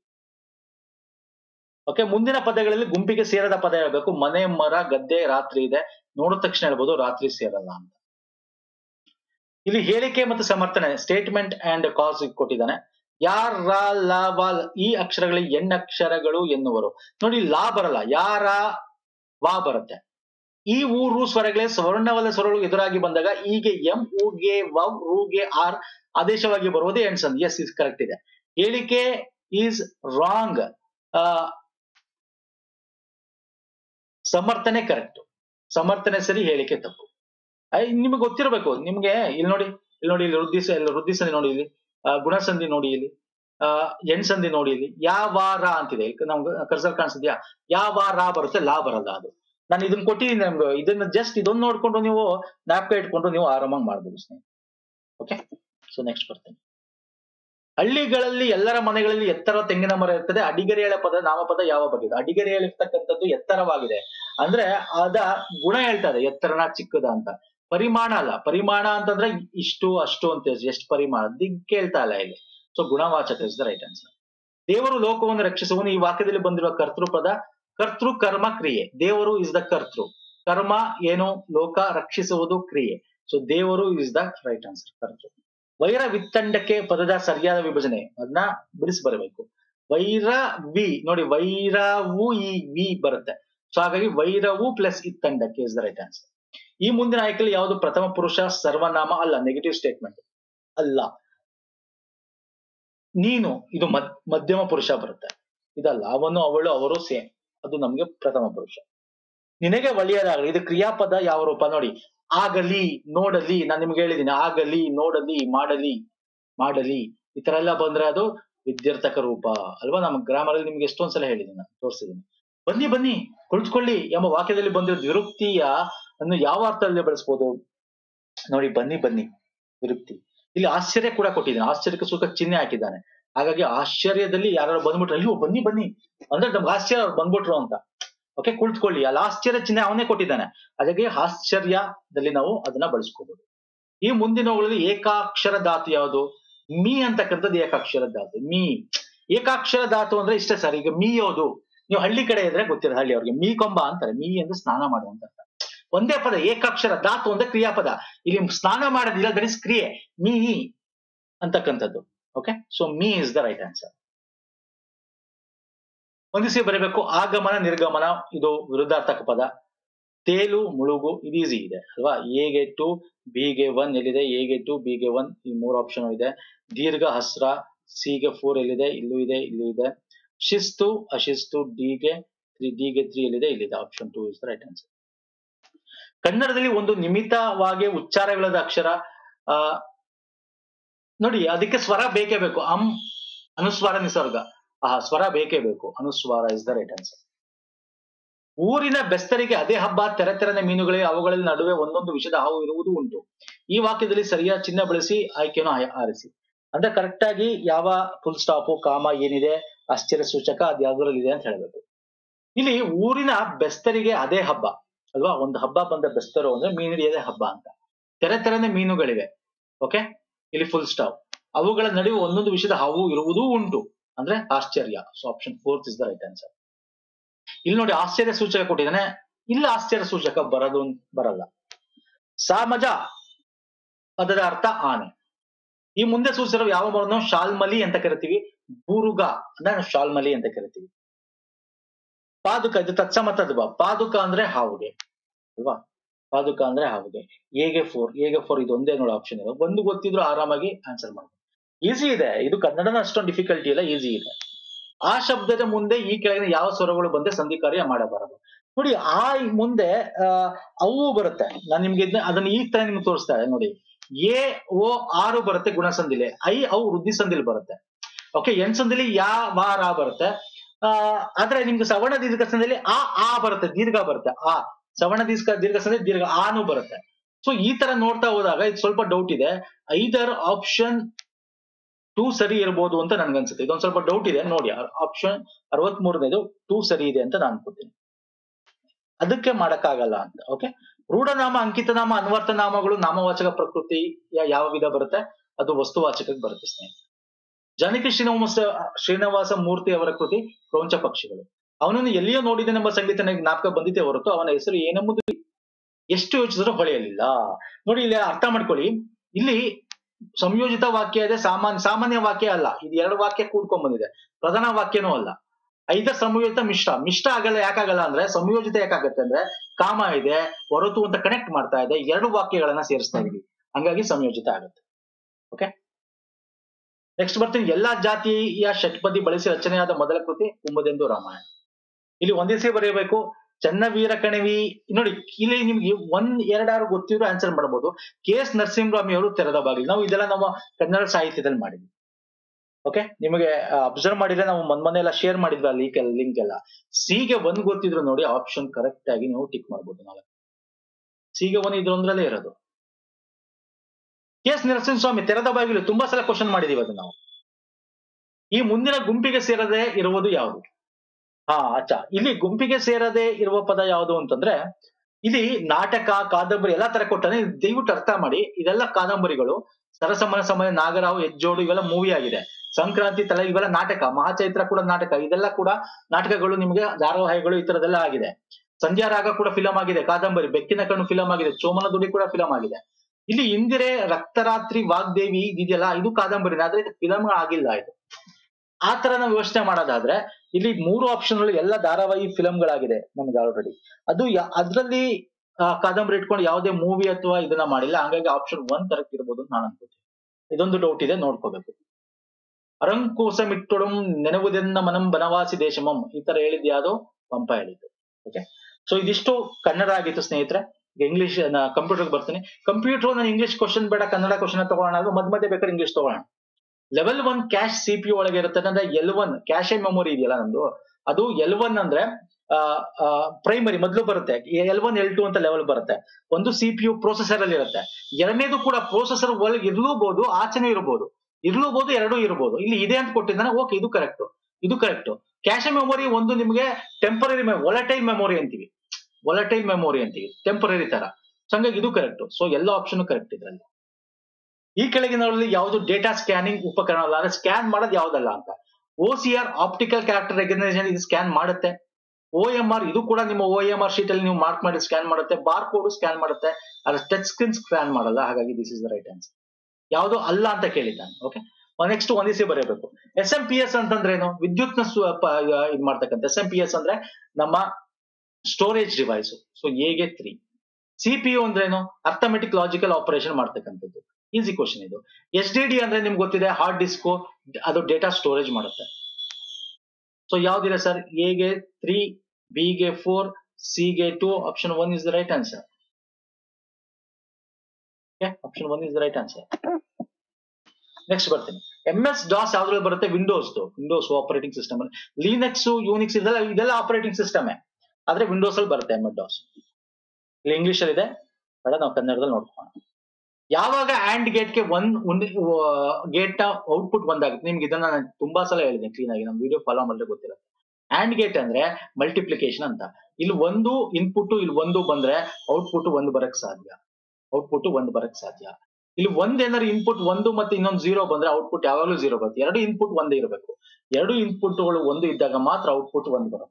S1: ಓಕೆ, ಮುಂದಿನ ಪದಗಳಲ್ಲಿ ಗುಂಪಿಗೆ ಸೇರದ ಪದ ಹೇಳ್ಬೇಕು. ಮನೆ, ಮರ, ಗದ್ದೆ, ರಾತ್ರಿ ಇದೆ. ನೋಡಿದ ತಕ್ಷಣ ಹೇಳ್ಬೋದು ರಾತ್ರಿ ಸೇರಲ್ಲ ಅಂತ. ಇಲ್ಲಿ ಹೇಳಿಕೆ ಮತ್ತು ಸಮರ್ಥನೆ, ಸ್ಟೇಟ್ಮೆಂಟ್ ಅಂಡ್ ಕಾಸ್ ಕೊಟ್ಟಿದ್ದಾನೆ. ಯಾರ, ಲ, ವ, ಈ ಅಕ್ಷರಗಳಿಗೆ ಎಣ್ಣಕ್ಷರಗಳು ಎನ್ನುವರು. ನೋಡಿ, ಲಾ ಬರಲ್ಲ, ಯಾರ, ವಾ ಬರುತ್ತೆ. ಈ ಊರು ಸ್ವರಗಳೇ ಸ್ವರ್ಣವಲ್ಲ ಸ್ವರಗಳು ಎದುರಾಗಿ ಬಂದಾಗ ಹೀಗೆ ಎಂ, ಊಗೆ ವ, ರೂಗೆ ಆರ್ ಆದೇಶವಾಗಿ ಬರುವುದೇ ಎಣ್ಸಂದ್. ಎಸ್, ಇಸ್ ಕರೆಕ್ಟ್ ಇದೆ. ಹೇಳಿಕೆ ಈಸ್ ರಾಂಗ್, ಸಮರ್ಥನೆ ಕರೆಕ್ಟ್. ಸಮರ್ಥನೆ ಸರಿ, ಹೇಳಿಕೆ ತಪ್ಪು. ನಿಮ್ಗೆ ಗೊತ್ತಿರಬೇಕು. ನಿಮ್ಗೆ ಇಲ್ಲಿ ನೋಡಿ, ಇಲ್ಲಿ ವೃದ್ಧಿ ಸಂಧಿ ನೋಡಿ, ಇಲ್ಲಿ ಗುಣಸಂಧಿ ನೋಡಿ, ಇಲ್ಲಿ ಎಣ್ಸಂಧಿ ನೋಡಿ, ಇಲ್ಲಿ ಯಾವ ರಾ ಅಂತಿದೆ. ನಮ್ಗೆ ಕರ್ಸಲ್ ಕಾಣಿಸಿದ್ಯಾ? ಯಾವ ರಾ ಬರುತ್ತೆ, ಲಾ ಬರಲ್ಲ. ಅದು ನಾನು ಇದನ್ನ ಕೊಟ್ಟಿದ್ದೀನಿ ನಮ್ಗೆ. ಇದನ್ನ ಜಸ್ಟ್ ಇದನ್ನ ನೋಡ್ಕೊಂಡು ನೀವು ಜ್ಞಾಪಕ ಇಟ್ಕೊಂಡು ನೀವು ಆರಾಮಾಗಿ ಮಾಡ್ಬೋದು ಸ್ನೇಹಿತರೆ. ಓಕೆ, ಸೊ ನೆಕ್ಸ್ಟ್ ಬರ್ತೇನೆ. ಹಳ್ಳಿಗಳಲ್ಲಿ ಎಲ್ಲರ ಮನೆಗಳಲ್ಲಿ ಎತ್ತರ ತೆಂಗಿನ ಮರ ಇರ್ತದೆ. ಅಡಿಗರಿಯಳ ಪದ ನಾಮಪದ ಯಾವ ಬಗೆದು? ಅಡಿಗರಿಯಲ್ಲಿರ್ತಕ್ಕಂಥದ್ದು ಎತ್ತರವಾಗಿದೆ ಅಂದ್ರೆ ಅದ ಗುಣ ಹೇಳ್ತಾರೆ, ಎತ್ತರನ ಚಿಕ್ಕದ ಅಂತ. ಪರಿಮಾಣ ಅಲ್ಲ. ಪರಿಮಾಣ ಅಂತಂದ್ರೆ ಇಷ್ಟು ಅಷ್ಟು ಅಂತ, ಎಷ್ಟು ಪರಿಮಾಣ ದಿಗ್ ಕೇಳ್ತಾ ಇಲ್ಲ ಇಲ್ಲಿ. ಸೊ ಗುಣವಾಚಕ ಇಸ್ ದ ರೈಟ್ ಆನ್ಸರ್. ದೇವರು ಲೋಕವನ್ನು ರಕ್ಷಿಸುವನು. ಈ ವಾಕ್ಯದಲ್ಲಿ ಬಂದಿರುವ ಕರ್ತೃಪದ ಕರ್ತೃ ಕರ್ಮ ಕ್ರಿಯೆ. ದೇವರು ಇಸ್ ದ ಕರ್ತೃ, ಕರ್ಮ ಏನು, ಲೋಕ, ರಕ್ಷಿಸುವುದು ಕ್ರಿಯೆ. ಸೊ ದೇವರು ಇಸ್ ದ ರೈಟ್ ಆನ್ಸರ್, ಕರ್ತೃ. ವೈರ ವಿತ್ತಂಡಕ್ಕೆ ಪದದ ಸರಿಯಾದ ವಿಭಜನೆ, ಅದನ್ನ ಬಿಡಿಸಿ ಬರಬೇಕು. ವೈರ ವಿ ನೋಡಿ, ವೈರವು ಈ ವಿ ಬರುತ್ತೆ. ಸೊ ಹಾಗಾಗಿ ವೈರವು ಪ್ಲಸ್ ಇತ್ತಂಡಕ್ಕೆ ಇಸ್ ದ ರೈಟ್ ಆನ್ಸರ್. ಈ ಮುಂದಿನ ಆಯ್ಕೆಯಲ್ಲಿ ಯಾವುದು ಪ್ರಥಮ ಪುರುಷ ಸರ್ವನಾಮ ಅಲ್ಲ, ನೆಗೆಟಿವ್ ಸ್ಟೇಟ್ಮೆಂಟ್ ಅಲ್ಲ. ನೀನು, ಇದು ಮಧ್ಯಮ ಪುರುಷ ಬರುತ್ತೆ, ಇದಲ್ಲ. ಅವನು, ಅವಳು, ಅವರು ಸೇಮ್, ಅದು ನಮ್ಗೆ ಪ್ರಥಮ ಪುರುಷ. ನಿನಗೆ ಒಳ್ಳೆಯದಾಗಲಿ, ಇದು ಕ್ರಿಯಾಪದ ಯಾವ ರೂಪ ನೋಡಿ. ಆಗಲಿ, ನೋಡಲಿ, ನಾನು ನಿಮ್ಗೆ ಹೇಳಿದ್ದೀನಿ. ಆಗಲಿ, ನೋಡಲಿ, ಮಾಡಲಿ ಈ ತರ ಎಲ್ಲ ಬಂದ್ರೆ ಅದು ವಿದ್ಯಾರ್ಥಕ ರೂಪ ಅಲ್ವಾ. ನಮ್ಮ ಗ್ರಾಮರ್ ಅಲ್ಲಿ ನಿಮ್ಗೆ ಎಷ್ಟೊಂದ್ಸಲ ಹೇಳಿದ್ದೀನಿ, ನಾನು ತೋರಿಸಿದ್ದೀನಿ. ಬನ್ನಿ ಕುಳಿತುಕೊಳ್ಳಿ ಎಂಬ ವಾಕ್ಯದಲ್ಲಿ ಬಂದಿರೋ ವಿರುಕ್ತಿಯ ಅನ್ನು ಯಾವ ಅರ್ಥದಲ್ಲಿ ಬಳಸ್ಬೋದು ನೋಡಿ. ಬನ್ನಿ ವಿರುಕ್ತಿ. ಇಲ್ಲಿ ಆಶ್ಚರ್ಯ ಕೂಡ ಕೊಟ್ಟಿದ್ದಾನೆ, ಆಶ್ಚರ್ಯಕ್ಕೆ ಸೂಕ್ತ ಚಿಹ್ನೆ ಹಾಕಿದ್ದಾನೆ. ಹಾಗಾಗಿ ಆಶ್ಚರ್ಯದಲ್ಲಿ ಯಾರು ಬಂದ್ಬಿಟ್ರು, ಅಯ್ಯೋ ಬನ್ನಿ ಅಂದ್ರೆ ನಮ್ಗೆ ಆಶ್ಚರ್ಯ ಅವ್ರು ಬಂದ್ಬಿಟ್ರು ಅಂತ. ಓಕೆ, ಕುಳಿತುಕೊಳ್ಳಿ, ಅಲ್ಲಿ ಆಶ್ಚರ್ಯ ಚಿಹ್ನೆ ಅವನೇ ಕೊಟ್ಟಿದ್ದಾನೆ. ಹಾಗಾಗಿ ಆಶ್ಚರ್ಯದಲ್ಲಿ ನಾವು ಅದನ್ನ ಬಳಸ್ಕೋಬಹುದು. ಈ ಮುಂದಿನವುಗಳಲ್ಲಿ ಏಕಾಕ್ಷರ ಧಾತು ಯಾವುದು? ಮೀ ಅಂತಕ್ಕಂಥದ್ದು ಏಕಾಕ್ಷರ ಧಾತು. ಮೀ ಏಕಾಕ್ಷರ ಧಾತು ಅಂದ್ರೆ ಇಷ್ಟೇ ಸರ್. ಈಗ ಮೀ ಯಾವುದು, ನೀವು ಹಳ್ಳಿ ಕಡೆ ಇದ್ರೆ ಗೊತ್ತಿರ, ಹಳ್ಳಿ ಅವ್ರಿಗೆ ಮೀ ಕೊಂಬ ಅಂತಾರೆ. ಮೀ ಅಂದ್ರೆ ಸ್ನಾನ ಮಾಡುವಂತ ಅರ್ಥ. ಒಂದೇ ಪದ, ಏಕಾಕ್ಷರ ಧಾತು ಅಂದ್ರೆ ಕ್ರಿಯಾಪದ. ಇಲ್ಲಿ ಸ್ನಾನ ಮಾಡೋದಿಲ್ಲ, ದಟ್ ಇಸ್ ಕ್ರಿಯೆ, ಮೀ ಅಂತಕ್ಕಂಥದ್ದು. ಓಕೆ, ಸೊ ಮೀ ಇಸ್ ದ ರೈಟ್ ಆನ್ಸರ್. ಹೊಂದಿಸಿ ಬರಬೇಕು. ಆಗಮನ, ನಿರ್ಗಮನ ಇದು ವಿರುದ್ಧಾರ್ಥಕ ಪದ. ತೇಲು, ಮುಳುಗು ಇದು ಈಸಿ ಇದೆ ಅಲ್ವಾ. ಎಗೆ 2, ಬಿಗೆ 1 ಎಲ್ಲಿದೆ, ಎಗೆ 2, ಬಿಗೆ 1 ಈ 3 ಆಪ್ಷನ್ ಇದೆ. ದೀರ್ಘ, ಹಸ್ರ, ಸಿಗೆ 4 ಎಲ್ಲಿದೆ, ಇಲ್ಲೂ ಇದೆ, ಇಲ್ಲೂ ಇದೆ. ಶಿಸ್ತು, ಅಶಿಸ್ತು, ಡಿಗೆ 3 ಎಲ್ಲಿದೆ, ಇಲ್ಲಿದೆ. Option 2 is the right answer. ಕನ್ನಡದಲ್ಲಿ ಒಂದು ನಿಮಿತ್ತವಾಗಿ ಉಚ್ಚಾರವಿಲ್ಲದ ಅಕ್ಷರ ನೋಡಿ, ಅದಕ್ಕೆ ಸ್ವರ ಬೇಕೇ ಬೇಕು. ಅನುಸ್ವಾರ, ನಿಸರ್ಗ, ಸ್ವರ ಬೇಕೇ ಬೇಕು. ಅನುಸ್ವಾರ ಇಸ್ ದ ರೈಟ್ ಆನ್ಸರ್. ಊರಿನ ಬೆಸ್ತರಿಗೆ ಅದೇ ಹಬ್ಬ. ತೆರೆತೆರನೆ ಮೀನುಗಳೇ, ಅವುಗಳಲ್ಲಿ ನಡುವೆ ಒಂದೊಂದು ವಿಷದ ಹಾವು ಇರುವುದು ಉಂಟು. ಈ ವಾಕ್ಯದಲ್ಲಿ ಸರಿಯಾದ ಚಿಹ್ನೆ ಬಳಸಿ ಆಯ್ಕೆಯನ್ನು ಆರಿಸಿ. ಅಂದ್ರೆ ಕರೆಕ್ಟ್ ಆಗಿ ಯಾವ ಫುಲ್ ಸ್ಟಾಪ್ ಕಾಮ ಏನಿದೆ ಆಶ್ಚರ್ಯ ಸೂಚಕ ಅದ್ ಯಾವ್ದ್ರಲ್ಲಿ ಇದೆ ಅಂತ ಹೇಳ್ಬೇಕು. ಇಲ್ಲಿ ಊರಿನ ಬೆಸ್ತರಿಗೆ ಅದೇ ಹಬ್ಬ ಅಲ್ವಾ, ಒಂದು ಹಬ್ಬ ಬಂದ ಬೆಸ್ತರು ಅಂದ್ರೆ ಮೀನು ಹಿಡಿಯದೇ ಹಬ್ಬ ಅಂತ. ತೆರೆ ತೆರೆನೆ ಮೀನುಗಳಿವೆ. ಓಕೆ, ಇಲ್ಲಿ ಫುಲ್ ಸ್ಟಾಪ್. ಅವುಗಳ ನಡುವೆ ಒಂದೊಂದು ವಿಷಯದ ಹಾವು ಇರುವುದೂ ಉಂಟು ಅಂದ್ರೆ ಆಶ್ಚರ್ಯ. So option 4 is the right answer. ಇಲ್ಲಿ ನೋಡಿ ಆಶ್ಚರ್ಯ ಸೂಚಕ ಕೊಟ್ಟಿದ್ದಾನೆ, ಇಲ್ಲ ಆಶ್ಚರ್ಯ ಸೂಚಕ ಬರಲ್ಲ. ಸಾಮಜ ಪದದ ಅರ್ಥ ಆನೆ. ಈ ಮುಂದೆ ಸೂಚಿಸಿರುವ ಯಾವ ಮರವನ್ನು ಶಾಲ್ಮಲಿ ಅಂತ ಕರಿತೀವಿ, ಬೂರುಗ ಅಂದ್ರೆ ಶಾಲ್ಮಲಿ ಅಂತ ಕರಿತೀವಿ. ಪಾದುಕ ಇದು ತತ್ಸಮ ತದ್ಭವ. ಪಾದುಕ ಅಂದ್ರೆ ಹಾವುಗೆ ಅಲ್ವಾ, ಪಾದುಕ ಅಂದ್ರೆ ಹಾವುಗೆ. ಎಗೆ 4 ಇದು ಒಂದೇ ನೋಡಿ ಆಪ್ಷನ್ ಇದೆ. ಒಂದು ಗೊತ್ತಿದ್ರು ಆರಾಮಾಗಿ ಆನ್ಸರ್ ಮಾಡ್ಬೋದು. ಈಸಿ ಇದೆ ಇದು, ಕನ್ನಡನ ಅಷ್ಟೊಂದು ಡಿಫಿಕಲ್ಟಿ ಇಲ್ಲ, ಈಸಿ ಇದೆ. ಆ ಶಬ್ದದ ಮುಂದೆ ಈ ಕೆಳಗಿನ ಯಾವ ಸ್ವರಗಳು ಬಂದೆ ಸಂಧಿ ಕಾರ್ಯ ಮಾಡಬಾರದು. ನೋಡಿ ಆ ಮುಂದೆ ಅವು ಬರುತ್ತೆ. ನಾನು ನಿಮ್ಗೆ ಅದನ್ನ ಈ ತರ ನಿಮ್ಗೆ ತೋರಿಸ್ತಾ ನೋಡಿ. ಎ ಓ ಆರು ಬರುತ್ತೆ ಗುಣಸಂಧಿಲಿ, ಐ ಅವು ವೃದ್ಧಿ ಸಂಧಿಲಿ ಬರುತ್ತೆ. ಓಕೆ, ಎನ್ ಸಂಧಿಲಿ ಯಾ ವಾ ರಾ ಬರುತ್ತೆ. ಆದ್ರೆ ನಿಮ್ಗೆ ಸವರ್ಣ ದೀರ್ಘ ಸಂಧಿಲಿ ಆ ಬರುತ್ತೆ, ದೀರ್ಘ ಬರುತ್ತೆ. ಆ ಸವರ್ಣ ದೀರ್ಘ ಸಂಧಿ ದೀರ್ಘ ಆನು ಬರುತ್ತೆ. ಸೊ ಈ ತರ ನೋಡ್ತಾ ಹೋದಾಗ ಇದು ಸ್ವಲ್ಪ ಡೌಟ್ ಇದೆ. ಐದರ್ ಆಪ್ಷನ್ 2 ಸರಿ ಇರ್ಬೋದು ಅಂತ ನನ್ಗನ್ಸುತ್ತೆ. ಇದೊಂದ್ ಸ್ವಲ್ಪ ಡೌಟ್ ಇದೆ ನೋಡಿ. ಆಪ್ಷನ್ 63ನೇದು 2 ಸರಿ ಇದೆ ಅಂತ ನಾನು ಅನ್ಕೋತೀನಿ. ಅದಕ್ಕೆ ಮಾಡಕ್ಕಾಗಲ್ಲ ಅಂತ. ಓಕೆ, ರೂಢನಾಮ, ಅಂಕಿತನಾಮ, ಅನ್ವರ್ಥ ನಾಮಗಳು ನಾಮವಾಚಕ ಪ್ರಕೃತಿ ಯಾವ ವಿಧ ಬರುತ್ತೆ, ಅದು ವಸ್ತುವಾಚಕಕ್ಕೆ ಬರುತ್ತೆ ಸ್ನೇಹಿತರೆ. ಜಾನಕಿ ಶ್ರೀನಿವಾಸ ಮೂರ್ತಿ ಅವರ ಕೃತಿ ಕ್ರೌಂಚ ಪಕ್ಷಿಗಳು. ಅವನನ್ನು ಎಲ್ಲಿಯೋ ನೋಡಿದೆನೆಂಬ ಸಂಗೀತ ಜ್ಞಾಪಕ ಬಂದಿದೆ ಹೊರತು ಅವನ ಹೆಸರು ಏನೆಂಬುದು ಎಷ್ಟು ಯೋಚಿಸಿದ್ರು ಹೊಳೆಯಲಿಲ್ಲ. ನೋಡಿ ಇಲ್ಲಿ ಅರ್ಥ ಮಾಡ್ಕೊಳ್ಳಿ, ಇಲ್ಲಿ ಸಂಯೋಜಿತ ವಾಕ್ಯ ಇದೆ, ಸಾಮಾನ್ಯ ವಾಕ್ಯ ಅಲ್ಲ. ಇದು 2 ವಾಕ್ಯ ಕೂಡ್ಕೊಂಡ್ ಬಂದಿದೆ, ಪ್ರಧಾನ ವಾಕ್ಯನೂ ಅಲ್ಲ. ಐದರ್ ಸಂಯೋಜಿತ ಮಿಶ್ರ ಆಗಲ್ಲ. ಯಾಕಾಗಲ್ಲ ಅಂದ್ರೆ ಸಂಯೋಜಿತ ಯಾಕಾಗತ್ತೆ ಅಂದ್ರೆ ಕಾಮ ಇದೆ, ಹೊರತು ಅಂತ ಕನೆಕ್ಟ್ ಮಾಡ್ತಾ ಇದೆ, 2 ವಾಕ್ಯಗಳನ್ನ ಸೇರಿಸ್ತಾ ಇದೀವಿ, ಹಂಗಾಗಿ ಸಂಯೋಜಿತ ಆಗುತ್ತೆ. ಓಕೆ, ನೆಕ್ಸ್ಟ್ ಬರ್ತೀನಿ. ಎಲ್ಲಾ ಜಾತಿಯ ಷಟ್ಪದಿ ಬಳಸಿ ರಚನೆಯಾದ ಮೊದಲ ಕೃತಿ ಕುಂಭದೆಂದು ರಾಮಾಯಣ. ಇಲ್ಲಿ ಒಂದಿಸಿ ಬರೆಯಬೇಕು. ಚನ್ನವೀರ ಕಣಿವಿ ನೋಡಿ, ಇಲ್ಲಿ ನಿಮ್ಗೆ 1, 2, 6 ಗೊತ್ತಿದ್ರು ಆನ್ಸರ್ ಮಾಡಬಹುದು. KS ನರಸಿಂಹರಾಮಿ ಅವರು ತೆರೆದ ಬಾಗಿಲು. ನಾವು ಇದೆಲ್ಲ ನಮ್ಮ ಕನ್ನಡ ಸಾಹಿತ್ಯದಲ್ಲಿ ಮಾಡಿದ್ವಿ. ಓಕೆ, ನಿಮಗೆ ಅಬ್ಸರ್ವ್ ಮಾಡಿದ್ರೆ ನಾವು ಮೊನ್ನೆ ಎಲ್ಲ ಶೇರ್ ಮಾಡಿದ್ವಿ ಅಲ್ಲಿ ಲಿಂಕ್ ಎಲ್ಲ. ಸಿಗೆ 1 ಗೊತ್ತಿದ್ರು ನೋಡಿ ಆಪ್ಷನ್ ಕರೆಕ್ಟ್ ಆಗಿ ನೀವು ಟಿಕ್ ಮಾಡ್ಬೋದು. 4 ಸಿಗೆ 1 ಇದ್ರೊಂದ್ರಲ್ಲೇ ಇರೋದು. KS ನರಸಿಂಹಸ್ವಾಮಿ ತೆರೆದ ಬಾಗಿಲು ತುಂಬಾ ಸಲ ಕ್ವಶನ್ ಮಾಡಿದೀವಿ ಅದು ನಾವು. ಈ ಮುಂದಿನ ಗುಂಪಿಗೆ ಸೇರದೆ ಇರುವುದು ಯಾವುದು? ಇಲ್ಲಿ ಗುಂಪಿಗೆ ಸೇರದೆ ಇರುವ ಪದ ಯಾವುದು ಅಂತಂದ್ರೆ, ಇಲ್ಲಿ ನಾಟಕ, ಕಾದಂಬರಿ ಎಲ್ಲಾ ತರ ಕೊಟ್ಟಾನೆ. ದಯವಿಟ್ಟು ಅರ್ಥ ಮಾಡಿ, ಇದೆಲ್ಲ ಕಾದಂಬರಿಗಳು. ಸರಸಮನ ಸಮಯ, ನಾಗರಾವು, ಹೆಜ್ಜೋಡು ಇವೆಲ್ಲ ಮೂವಿ ಆಗಿದೆ. ಸಂಕ್ರಾಂತಿ ತಲೆ ಇವೆಲ್ಲ ನಾಟಕ. ಮಹಾಚೈತ್ರ ಕೂಡ ನಾಟಕ. ಇದೆಲ್ಲ ಕೂಡ ನಾಟಕಗಳು, ನಿಮಗೆ ಧಾರಾವಾಹಿಗಳು ಈ ತರದೆಲ್ಲ ಆಗಿದೆ. ಸಂಧ್ಯಾ ರಾಗ ಕೂಡ ಫಿಲಂ ಆಗಿದೆ, ಕಾದಂಬರಿ. ಬೆಕ್ಕಿನ ಕಣ್ಣು ಫಿಲಂ ಆಗಿದೆ, ಚೋಮನ ದುಡಿ ಕೂಡ ಫಿಲಂ ಆಗಿದೆ. ಇಲ್ಲಿ ಇಂದಿರೆ, ರಕ್ತರಾತ್ರಿ, ವಾಗ್ದೇವಿ ಇದೆಯಲ್ಲ, ಇದು ಕಾದಂಬರಿ, ಆದ್ರೆ ಇದು ಫಿಲಂ ಆಗಿಲ್ಲ. ಇದು ಆ ತರ ನಾವು ಯೋಚನೆ ಮಾಡೋದಾದ್ರೆ ಇಲ್ಲಿ 3 ಆಪ್ಷನ್ಗಳು ಎಲ್ಲ ಧಾರಾವಾಹಿ ಫಿಲಂಗಳಾಗಿದೆ ನಮ್ಗೆ ಆಲ್ರೆಡಿ. ಅದು ಅದ್ರಲ್ಲಿ ಕಾದಂಬರಿ ಇಟ್ಕೊಂಡು ಯಾವುದೇ ಮೂವಿ ಅಥವಾ ಇದನ್ನ ಮಾಡಿಲ್ಲ. ಹಂಗಾಗಿ ಆಪ್ಷನ್ 1 ಕರೆಕ್ಟ್ ಇರ್ಬೋದು ಅಂತ ನಾನು ಅನ್ಕೋತೀನಿ. ಇದೊಂದು ಡೌಟ್ ಇದೆ, ನೋಡ್ಕೋಬೇಕು. ಅರಂಕೋಸಮಿಟ್ಟೊಡಂ ನೆನವುದೆನ್ನ ಮನಂ ಬನವಾಸಿ ದೇಶಮಂ, ಈ ತರ ಹೇಳಿದ್ ಯಾವ್ದು? ಪಂಪ ಹೇಳಿದ್ದು. ಓಕೆ, ಸೊ ಇದಿಷ್ಟು ಕನ್ನಡ ಆಗಿತ್ತು ಸ್ನೇಹಿತರೆ. ಇಂಗ್ಲಿಷ್ ಕಂಪ್ಯೂಟರ್ ಬರ್ತೀನಿ. ಕಂಪ್ಯೂಟರ್ ನಾನು ಇಂಗ್ಲಿಷ್ ಕ್ವಶನ್ ಬೇಡ, ಕನ್ನಡ ಕ್ವಶನ್ ತಗೊಳ್ಳೋಣ. ಅದು ಮಧ್ಯೆ ಬೇಕಾದ್ರೆ ಇಂಗ್ಲಿಷ್ ತಗೊಳ್ಳೋಣ. ಲೆವೆಲ್ 1 ಕ್ಯಾಶ್ CPU ಒಳಗೆ ಇರುತ್ತೆ. ಅಂದ್ರೆ L1 ಕ್ಯಾಶೆ ಮೆಮೊರಿ ಇದೆಯಲ್ಲ ನಮ್ದು, ಅದು L1 ಅಂದ್ರೆ ಪ್ರೈಮರಿ ಮೊದಲು ಬರುತ್ತೆ. L1 L2 ಅಂತ ಲೆವೆಲ್ ಬರುತ್ತೆ. ಒಂದು CPU ಪ್ರೊಸೆಸರ್ ಅಲ್ಲಿ ಇರುತ್ತೆ. ಎರಡನೇದು ಕೂಡ ಪ್ರೊಸೆಸರ್ ಒಳಗೆ ಇರ್ಲೂಬಹುದು, ಆಚೆನೂ ಇರಬಹುದು, ಎರಡೂ ಇರಬಹುದು. ಇಲ್ಲಿ ಇದೆ ಅಂತ ಕೊಟ್ಟಿದ್ದಾನೆ. ಓಕೆ, ಇದು ಕರೆಕ್ಟ್. ಕ್ಯಾಶೆ ಮೆಮೊರಿ ಒಂದು ನಿಮ್ಗೆ ಟೆಂಪರರಿ ವೊಲಟೈಲ್ ಮೆಮೊರಿ ಅಂತೀವಿ, ಟೆಂಪರರಿ ತರ. ಹಂಗಾಗಿ ಇದು ಕರೆಕ್ಟ್. ಸೊ ಎಲ್ಲ ಆಪ್ಷನ್ ಕರೆಕ್ಟ್ ಇದ್ರಲ್ಲಿ. ಈ ಕೆಳಗಿನಲ್ಲಿ ಯಾವುದು ಡೇಟಾ ಸ್ಕ್ಯಾನಿಂಗ್ ಉಪಕರಣ ಅಲ್ಲ, ಅಂದ್ರೆ ಸ್ಕ್ಯಾನ್ ಮಾಡೋದು ಯಾವ್ದಲ್ಲ ಅಂತ. OCR ಆಪ್ಟಿಕಲ್ ಕ್ಯಾರೆಕ್ಟರ್ ರೆಕಗ್ನೈಸೇಷನ್ ಇದು ಸ್ಕ್ಯಾನ್ ಮಾಡುತ್ತೆ. OMR ಇದು ಕೂಡ ನಿಮ್ಮ OMR ಶೀಟ್ ಅಲ್ಲಿ ನೀವು ಮಾರ್ಕ್ ಮಾಡಿ ಸ್ಕ್ಯಾನ್ ಮಾಡುತ್ತೆ. ಬಾರ್ ಕೋಡ್ ಸ್ಕ್ಯಾನ್ ಮಾಡುತ್ತೆ, ಆದ್ರೆ ಟಚ್ ಸ್ಕ್ರೀನ್ ಸ್ಕ್ಯಾನ್ ಮಾಡಲ್ಲ. ಹಾಗಾಗಿ this is the right answer. ಯಾವುದು ಅಲ್ಲ ಅಂತ ಕೇಳಿದ್ದಾನೆ. ಓಕೆ, ನೆಕ್ಸ್ಟ್ ಒಂದಿಸಿ ಬರೆಯಬೇಕು. SMPS ಅಂತಂದ್ರೆ ಏನು? ವಿದ್ಯುತ್ ನ ಇದು ಮಾಡ್ತಕ್ಕಂಥ. SMPS ಅಂದ್ರೆ ನಮ್ಮ ಸ್ಟೋರೇಜ್ ಡಿವೈಸ್. ಸೊ ಎಗೆ 3. CPU ಅಂದ್ರೇನು? ಅರ್ಥಮೆಟಿಕ್ ಲಾಜಿಕಲ್ ಆಪರೇಷನ್ ಮಾಡ್ತಕ್ಕಂಥದ್ದು. ಈಸಿ ಕ್ವಶನ್ ಇದು. SDD ಅಂದ್ರೆ ನಿಮ್ಗೆ ಗೊತ್ತಿದೆ, ಹಾರ್ಡ್ ಡಿಸ್ಕ್, ಅದು ಡೇಟಾ ಸ್ಟೋರೇಜ್ ಮಾಡುತ್ತೆ. ಸೊ ಯಾವ್ದಿದೆ ಸರ್? ಎಗೆ 3, ಬಿಗೆ 4, ಸಿಗೆ 2. Option 1 is the right answer. Option 1 is the right answer. Next ಬರ್ತೀನಿ. MS DOS ಯಾವ್ದ್ರಲ್ಲಿ ಬರುತ್ತೆ? ವಿಂಡೋಸ್ ಆಪರೇಟಿಂಗ್ ಸಿಸ್ಟಮ್ ಅಲ್ಲಿ. ಲಿನಕ್ಸ್, ಯೂನಿಕ್ಸ್ ಇದೆಲ್ಲ ಆಪರೇಟಿಂಗ್ ಸಿಸ್ಟಮ್, ಆದ್ರೆ ವಿಂಡೋಸ್ ಅಲ್ಲಿ ಬರುತ್ತೆ MS DOS. ಇಲ್ಲಿ ಇಂಗ್ಲಿಷ್ ಅಲ್ಲಿ ಇದೆ, ಬೇಡ ನಾವು ಕನ್ನಡದಲ್ಲಿ ನೋಡ್ಕೋಣ. ಯಾವಾಗ ಆಂಡ್ ಗೇಟ್ಗೆ ಒಂದು ಗೇಟ್ ಔಟ್ಪುಟ್ ಒಂದಾಗುತ್ತೆ, ನಿಮ್ಗೆ ಇದನ್ನ ನಾನು ತುಂಬಾ ಸಲ ಹೇಳಿದೆ ಕ್ಲೀನ್ ಆಗಿ, ನಮ್ ವಿಡಿಯೋ ಫಾಲೋ ಮಾಡಿದ್ರೆ ಗೊತ್ತಿರುತ್ತೆ. ಆಂಡ್ ಗೇಟ್ ಅಂದ್ರೆ ಮಲ್ಟಿಪ್ಲಿಕೇಶನ್ ಅಂತ. ಇಲ್ಲಿ ಒಂದು ಇನ್ಪುಟ್ ಇಲ್ಲಿ ಒಂದು ಬಂದ್ರೆ ಔಟ್ಪುಟ್ ಒಂದು ಬರಕ್ ಸಾಧ್ಯ, ಔಟ್ಪುಟ್ ಒಂದು ಬರಕ್ ಸಾಧ್ಯ. ಇಲ್ಲಿ ಏನಾದ್ರು ಇನ್ಪುಟ್ ಒಂದು ಮತ್ತೆ ಇನ್ನೊಂದು ಜೀರೋ ಬಂದ್ರೆ ಔಟ್ಪುಟ್ ಯಾವಾಗಲೂ ಜೀರೋ ಬರುತ್ತೆ. ಎರಡು ಇನ್ಪುಟ್ ಒಂದೇ ಇರಬೇಕು, ಎರಡು ಇನ್ಪುಟ್ಗಳು ಒಂದು ಇದ್ದಾಗ ಮಾತ್ರ ಔಟ್ಪುಟ್ ಒಂದು ಬರುತ್ತೆ.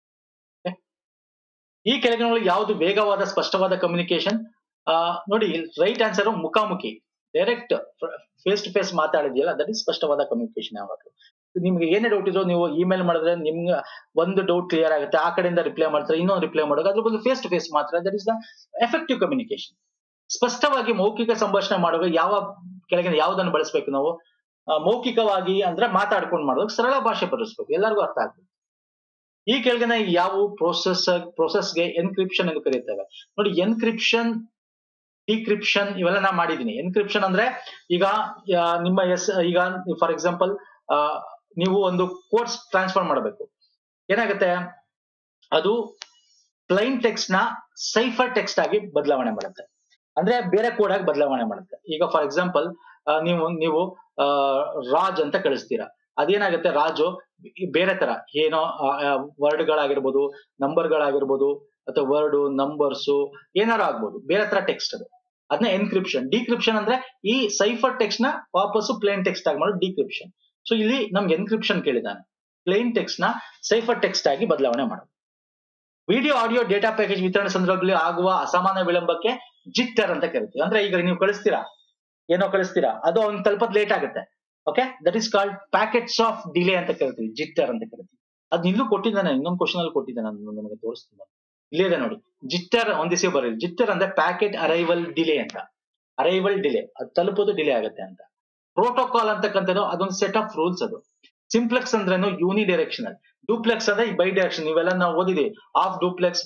S1: ಈ ಕೆಳಗಿನೊಳಗೆ ಯಾವುದು ವೇಗವಾದ ಸ್ಪಷ್ಟವಾದ ಕಮ್ಯುನಿಕೇಶನ್? ನೋಡಿ, ರೈಟ್ ಆನ್ಸರ್ ಮುಖಾಮುಖಿ, ಡೈರೆಕ್ಟ್ ಫೇಸ್ ಟು ಫೇಸ್ ಮಾತಾಡಿದ್ಯಲ್ಲ, ದಟ್ ಇಸ್ ಸ್ಪಷ್ಟವಾದ ಕಮ್ಯುನಿಕೇಶನ್. ಯಾವಾಗಲೂ ನಿಮ್ಗೆ ಏನೇ ಡೌಟ್ ಇದ್ರು ನೀವು ಇಮೇಲ್ ಮಾಡಿದ್ರೆ ನಿಮ್ಗೆ ಒಂದು ಡೌಟ್ ಕ್ಲಿಯರ್ ಆಗುತ್ತೆ, ಆ ಕಡೆಯಿಂದ ರಿಪ್ಲೈ ಮಾಡ್ತಾರೆ, ಇನ್ನೊಂದು ರಿಪ್ಲೈ ಮಾಡೋದು, ಅದ್ರ ಬದಲು ಫೇಸ್ ಟು ಫೇಸ್ ಮಾತ್ರ, that is the effective communication. ಸ್ಪಷ್ಟವಾಗಿ ಮೌಖಿಕ ಸಂಭಾಷಣೆ ಮಾಡುವಾಗ ಯಾವ ಕೆಳಗಿನ ಯಾವುದನ್ನು ಬಳಸಬೇಕು ನಾವು? ಮೌಖಿಕವಾಗಿ ಅಂದ್ರೆ ಮಾತಾಡ್ಕೊಂಡು ಮಾಡೋದು, ಸರಳ ಭಾಷೆ ಬಳಸಬೇಕು, ಎಲ್ಲರಿಗೂ ಅರ್ಥ ಆಗ್ಬೇಕು. ಈ ಕೆಳಗಿನ ಯಾವ ಪ್ರೋಸೆಸ್ಗೆ ಎನ್ಕ್ರಿಪ್ಷನ್ ಎಂದು ಕರೆಯುತ್ತೇವೆ? ನೋಡಿ, ಎನ್ಕ್ರಿಪ್ಷನ್, ಡಿಕ್ರಿಪ್ಷನ್ ಇವೆಲ್ಲ ನಾ ಮಾಡಿದೀನಿ. ಎನ್ಕ್ರಿಪ್ಷನ್ ಅಂದ್ರೆ ಈಗ ನಿಮ್ಮ ಈಗ ಫಾರ್ ಎಕ್ಸಾಂಪಲ್ ನೀವು ಒಂದು ಕೋಡ್ಸ್ ಟ್ರಾನ್ಸ್ಫರ್ ಮಾಡಬೇಕು, ಏನಾಗುತ್ತೆ, ಅದು ಪ್ಲೈನ್ ಟೆಕ್ಸ್ಟ್ ನ ಸೈಫರ್ ಟೆಕ್ಸ್ಟ್ ಆಗಿ ಬದಲಾವಣೆ ಮಾಡುತ್ತೆ, ಅಂದ್ರೆ ಬೇರೆ ಕೋಡ್ ಆಗಿ ಬದಲಾವಣೆ ಮಾಡುತ್ತೆ. ಈಗ ಫಾರ್ ಎಕ್ಸಾಂಪಲ್ ನೀವು ರಾಜ್ ಅಂತ ಕಳಿಸ್ತೀರಾ, ಅದೇನಾಗುತ್ತೆ, ರಾಜು ಬೇರೆ ತರ ಏನೋ ವರ್ಡ್ ಗಳಾಗಿರ್ಬೋದು, ನಂಬರ್ ಗಳಾಗಿರ್ಬೋದು, ಅಥವಾ ವರ್ಡ್ ನಂಬರ್ಸು ಏನಾರು ಆಗ್ಬೋದು, ಬೇರೆ ತರ ಟೆಕ್ಸ್ಟ್ ಅದು, ಅದನ್ನ ಎನ್ಕ್ರಿಪ್ಷನ್. ಡಿಕ್ರಿಪ್ಷನ್ ಅಂದ್ರೆ ಈ ಸೈಫರ್ ಟೆಕ್ಸ್ಟ್ ನ ವಾಪಸ್ಸು ಪ್ಲೇನ್ ಟೆಕ್ಸ್ಟ್ ಆಗಿ ಮಾಡೋದು ಡಿಕ್ರಿಪ್ಷನ್. ಸೊ ಇಲ್ಲಿ ನಮ್ಗೆ ಎನ್ಕ್ರಿಪ್ಷನ್ ಕೇಳಿದಾನೆ, ಪ್ಲೇನ್ ಟೆಕ್ಸ್ಟ್ ನ ಸೈಫರ್ ಟೆಕ್ಸ್ಟ್ ಆಗಿ ಬದಲಾವಣೆ ಮಾಡೋದು. ವಿಡಿಯೋ ಆಡಿಯೋ ಡೇಟಾ ಪ್ಯಾಕೇಜ್ ವಿತರಣೆ ಸಂದರ್ಭದಲ್ಲಿ ಆಗುವ ಅಸಾಮಾನ್ಯ ವಿಳಂಬಕ್ಕೆ ಜಿಟ್ಟರ್ ಅಂತ ಕರಿತೀವಿ. ಅಂದ್ರೆ ಈಗ ನೀವು ಕಳಿಸ್ತೀರಾ, ಏನೋ ಕಳಿಸ್ತೀರಾ, ಅದು ಅವ್ನ್ ತಲುಪೋದು ಲೇಟ್ ಆಗುತ್ತೆ, okay, that is called packets of delay ಅಂತ ಕರಿತೀವಿ, ಜಿಟ್ಟರ್ ಅಂತ ಕರಿತೀವಿ. ಅದ್ ಇಲ್ಲೂ ಕೊಟ್ಟಿದ್ದಾನೆ, ಇನ್ನೊಂದು ಕ್ವಶನ್ ಅಲ್ಲಿ ಕೊಟ್ಟಿದ್ದಾನೆ, ನಿಮಗೆ ತೋರಿಸ್ತೀನಿ, ಇಲ್ಲೇ ಇದೆ ನೋಡಿ. ಜಿಟ್ಟರ್ ಒಂದಿಸಿ ಬರಲಿ. ಜಿಟ್ಟರ್ ಅಂದ್ರೆ ಪ್ಯಾಕೆಟ್ ಅರೈವಲ್ ಡಿಲೇ ಅಂತ, ಅರೈವಲ್ ಡಿಲೇ, ಅದು ತಲುಪೋದು ಡಿಲೇ ಆಗುತ್ತೆ ಅಂತ. ಪ್ರೋಟೋಕಾಲ್ ಅಂತಕ್ಕಂಥದ್ದು ಅದೊಂದು ಸೆಟ್ ಆಫ್ ರೂಲ್ಸ್ ಅದು. ಸಿಂಪ್ಲೆಕ್ಸ್ ಅಂದ್ರೇನು, ಯೂನಿ ಡೈರೆಕ್ಷನಲ್. ಡೂಪ್ಲೆಕ್ಸ್ ಅಂದ್ರೆ ಬೈ ಡೈರೆಕ್ಷನ್, ಇವೆಲ್ಲ ನಾವು ಓದಿದೀವಿ. ಆಫ್ ಡೂಪ್ಲೆಕ್ಸ್,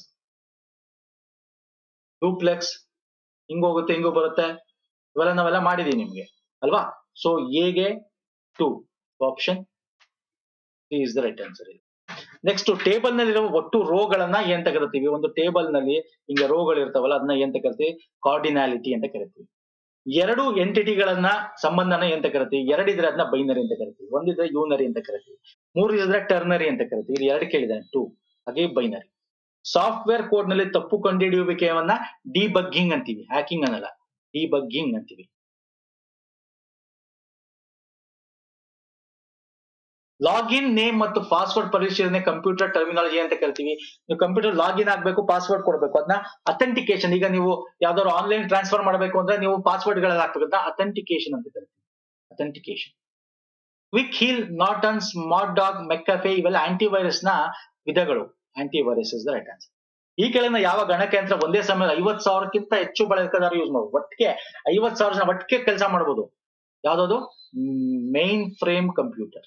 S1: ಡೂಪ್ಲೆಕ್ಸ್ ಹಿಂಗ್ ಹೋಗುತ್ತೆ ಹಿಂಗೂ ಬರುತ್ತೆ, ಇವೆಲ್ಲ ನಾವೆಲ್ಲ ಮಾಡಿದೀವಿ ನಿಮ್ಗೆ ಅಲ್ವಾ. ಸೊ ಎಗೆ 2 option is the right answer. Next, table ನಲ್ಲಿರುವ ಒಟ್ಟು ರೋಗಳನ್ನ ಏನ್ ಕರಿತೀವಿ? ಒಂದು ಟೇಬಲ್ ನಲ್ಲಿ ಹಿಂಗೆ ರೋಗಳು ಇರ್ತಾವಲ್ಲ, ಅದನ್ನ ಏನ್ ಕರಿತೀವಿ? ಕಾರ್ಡಿನಾಲಿಟಿ ಅಂತ ಕರಿತೀವಿ. ಎರಡು ಎಂಟಿಟಿಗಳನ್ನ ಸಂಬಂಧನ ಏನ್ ಕರಿತೀವಿ? ಎರಡಿದ್ರೆ ಅದನ್ನ ಬೈನರಿ ಅಂತ ಕರಿತೀವಿ, ಒಂದಿದ್ರೆ ಯೂನರಿ ಅಂತ ಕರಿತೀವಿ, ಮೂರು ಇದ್ರೆ ಟರ್ನರಿ ಅಂತ ಕರಿತೀವಿ. ಇಲ್ಲಿ ಎರಡು ಕೇಳಿದಾನೆ, 2, ಹಾಗೆ ಬೈನರಿ. ಸಾಫ್ಟ್ವೇರ್ ಕೋಡ್ ನಲ್ಲಿ ತಪ್ಪು ಕಂಡುಹಿಡಿಯುವಿಕೆಯನ್ನ ಡಿಬಗ್ಗಿಂಗ್ ಅಂತೀವಿ, ಹ್ಯಾಕಿಂಗ್ ಅನ್ನಲ್ಲ, ಡಿಬಗ್ಗಿಂಗ್ ಅಂತೀವಿ. ಲಾಗಿನ್ ನೇಮ್ ಮತ್ತು ಪಾಸ್ವರ್ಡ್ ಪರಿಶೀಲನೆ ಕಂಪ್ಯೂಟರ್ ಟರ್ಮಿನಾಲಜಿ ಅಂತ ಕರಿತೀವಿ. ನೀವು ಕಂಪ್ಯೂಟರ್ ಲಾಗಿನ್ ಆಗ್ಬೇಕು, ಪಾಸ್ವರ್ಡ್ ಕೊಡಬೇಕು, ಅದನ್ನ ಅಥೆಂಟಿಕೇಶನ್. ಈಗ ನೀವು ಯಾವ್ದಾದ್ರು ಆನ್ಲೈನ್ ಟ್ರಾನ್ಸ್ಫರ್ ಮಾಡಬೇಕು ಅಂದ್ರೆ ನೀವು ಪಾಸ್ವರ್ಡ್ ಗಳಲ್ಲಿ ಹಾಕ್ಬೇಕು, ಅಥೆಂಟಿಕೇಶನ್ ಅಂತ ಕರಿತೀವಿ, authentication. Quick Heal, Norton, Smart Dog, McAfee ಇವೆಲ್ಲ ಆಂಟಿವೈರಸ್ ನ ವಿಧಗಳು. Antivirus is the right answer. ಈ ಕೆಳಗಿನ ಯಾವ ಗಣಕಯಂತ್ರ ಒಂದೇ ಸಮಯ 50,000ಕ್ಕಿಂತ ಹೆಚ್ಚು ಬಳಕೆದಾರರು ಯೂಸ್ ಮಾಡಬಹುದು? ಒಟ್ಟಿಗೆ 50,000 ಜನ ಒಟ್ಟಿಗೆ ಕೆಲಸ ಮಾಡಬಹುದು. ಯಾವ್ದು? Mainframe computer.